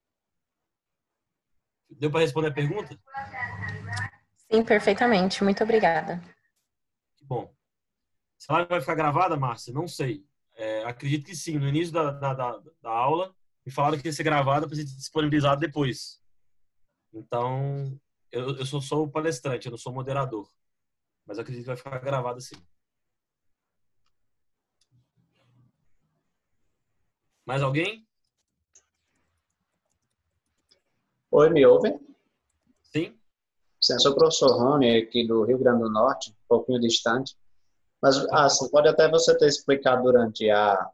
Deu para responder a pergunta? Sim, perfeitamente. Muito obrigada. Bom. Se a live vai ficar gravada, Márcia? Não sei. Acredito que sim. No início da aula, me falaram que ia ser gravada para ser disponibilizada depois. Então, eu sou o palestrante, eu não sou o moderador. Mas acredito que vai ficar gravada sim. Mais alguém? Oi, me ouvem? Sim. Sim, sou o professor Rony, aqui do Rio Grande do Norte, um pouquinho distante. Mas, assim, pode até você ter explicado durante a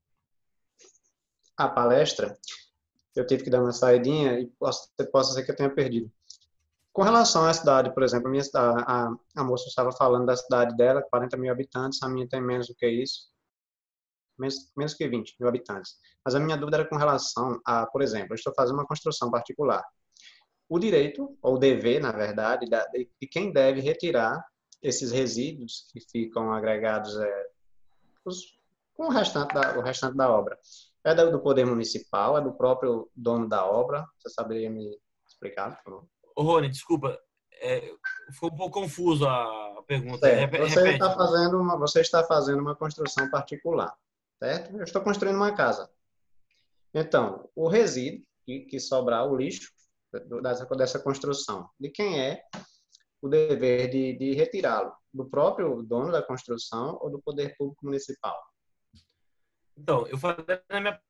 palestra, eu tive que dar uma saidinha e possa ser que eu tenha perdido. Com relação à cidade, por exemplo, a moça estava falando da cidade dela, 40 mil habitantes, a minha tem menos do que isso, menos que 20 mil habitantes. Mas a minha dúvida era com relação a, por exemplo, eu estou fazendo uma construção particular. O direito, ou o dever, na verdade, de quem deve retirar esses resíduos que ficam agregados com o restante da obra. É do poder municipal, é do próprio dono da obra? Você saberia me explicar, por favor? Ô, Rony, desculpa. Ficou um pouco confuso a pergunta. Você está fazendo uma construção particular, certo? Eu estou construindo uma casa. Então, o resíduo que sobrar, o lixo dessa construção, de quem é o dever de retirá-lo? Do próprio dono da construção ou do poder público municipal? Então, eu falei na minha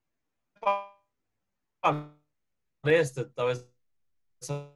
palestra, talvez essa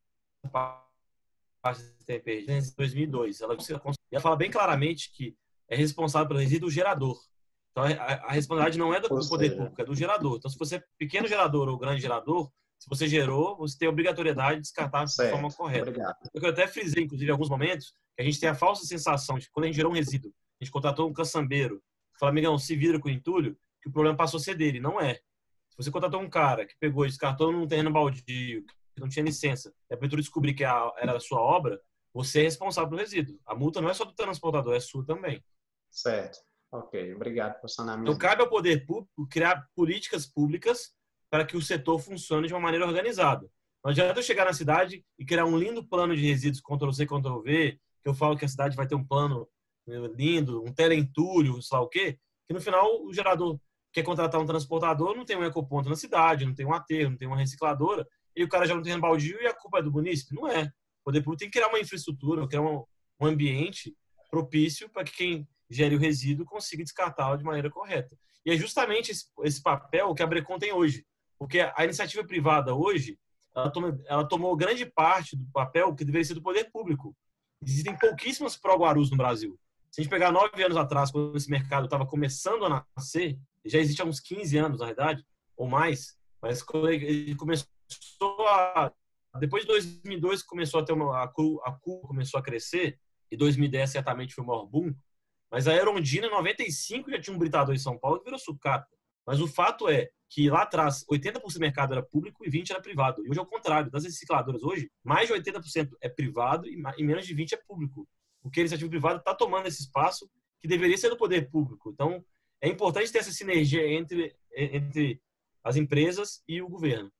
parte tenha perdido, em 2002. Ela fala bem claramente que é responsável pelo resíduo o gerador. Então, a responsabilidade não é do poder público, é do gerador. Então, se você é pequeno gerador ou grande gerador, se você gerou, você tem a obrigatoriedade de descartar de forma correta. Obrigado. Eu até frisei, inclusive, em alguns momentos, que a gente tem a falsa sensação de que quando a gente gerou um resíduo, a gente contratou um caçambeiro, fala, amigão, se vira com entulho, que o problema passou a ser dele. Não é. Se você contratou um cara que pegou e descartou num terreno baldio, que não tinha licença, e a prefeitura descobrir que era a sua obra, você é responsável pelo resíduo. A multa não é só do transportador, é sua também. Certo. Ok. Obrigado por sanar a minha... Então, cabe ao poder público criar políticas públicas para que o setor funcione de uma maneira organizada. Não adianta eu chegar na cidade e criar um lindo plano de resíduos Ctrl+C, Ctrl+V, que eu falo que a cidade vai ter um plano lindo, um teleentulho, sei lá o quê, que no final o gerador quer contratar um transportador, não tem um ecoponto na cidade, não tem um aterro, não tem uma recicladora, e o cara já não tem baldio e a culpa é do munícipe? Não é. O poder público tem que criar uma infraestrutura, criar um ambiente propício para que quem gere o resíduo consiga descartá-lo de maneira correta. E é justamente esse papel que a Brecon tem hoje. Porque a iniciativa privada hoje, ela tomou grande parte do papel que deveria ser do poder público. Existem pouquíssimas pró-Guarus no Brasil. Se a gente pegar 9 anos atrás, quando esse mercado estava começando a nascer, já existe há uns 15 anos, na verdade, ou mais, mas quando ele começou a... Depois de 2002, começou a ter a curva começou a crescer, e 2010 certamente foi o maior boom, mas a Erondina, em 95, já tinha um britador em São Paulo que virou sucata. Mas o fato é que lá atrás, 80% do mercado era público e 20% era privado. E hoje é o contrário. Das recicladoras hoje, mais de 80% é privado e menos de 20% é público. Porque a iniciativa privada está tomando esse espaço que deveria ser do poder público. Então, é importante ter essa sinergia entre as empresas e o governo.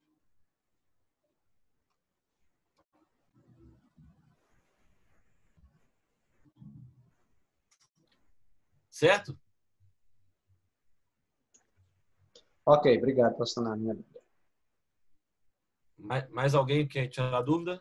Certo? Ok, obrigado por sanar a minha dúvida. Mais alguém quer tirar dúvida?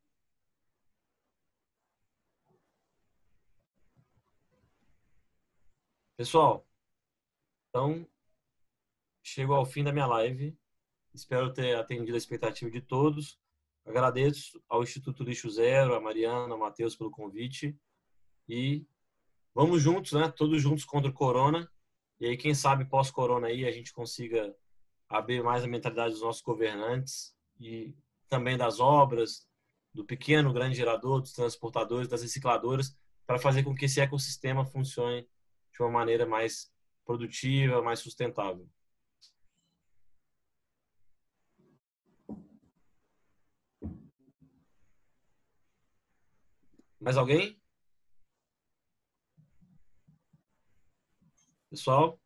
Pessoal, então, chego ao fim da minha live. Espero ter atendido a expectativa de todos. Agradeço ao Instituto Lixo Zero, a Mariana, ao Matheus pelo convite. E vamos juntos, né? Todos juntos contra o corona. E aí, quem sabe, pós-corona aí, a gente consiga abrir mais a mentalidade dos nossos governantes e também das obras, do pequeno, grande gerador, dos transportadores, das recicladoras, para fazer com que esse ecossistema funcione de uma maneira mais produtiva, mais sustentável. Mais alguém? Pessoal?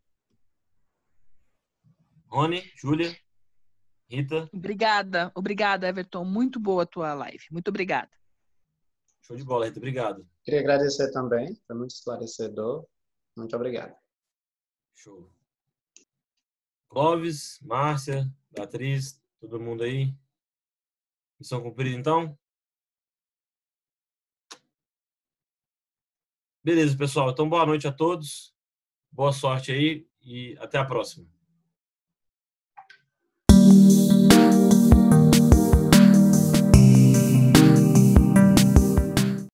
Rony, Júlia, Rita? Obrigada, Everton. Muito boa a tua live. Muito obrigada. Show de bola, Rita. Obrigado. Queria agradecer também, foi muito esclarecedor. Muito obrigado. Show. Clóvis, Márcia, Beatriz, todo mundo aí? Missão cumprida, então? Beleza, pessoal. Então, boa noite a todos. Boa sorte aí e até a próxima.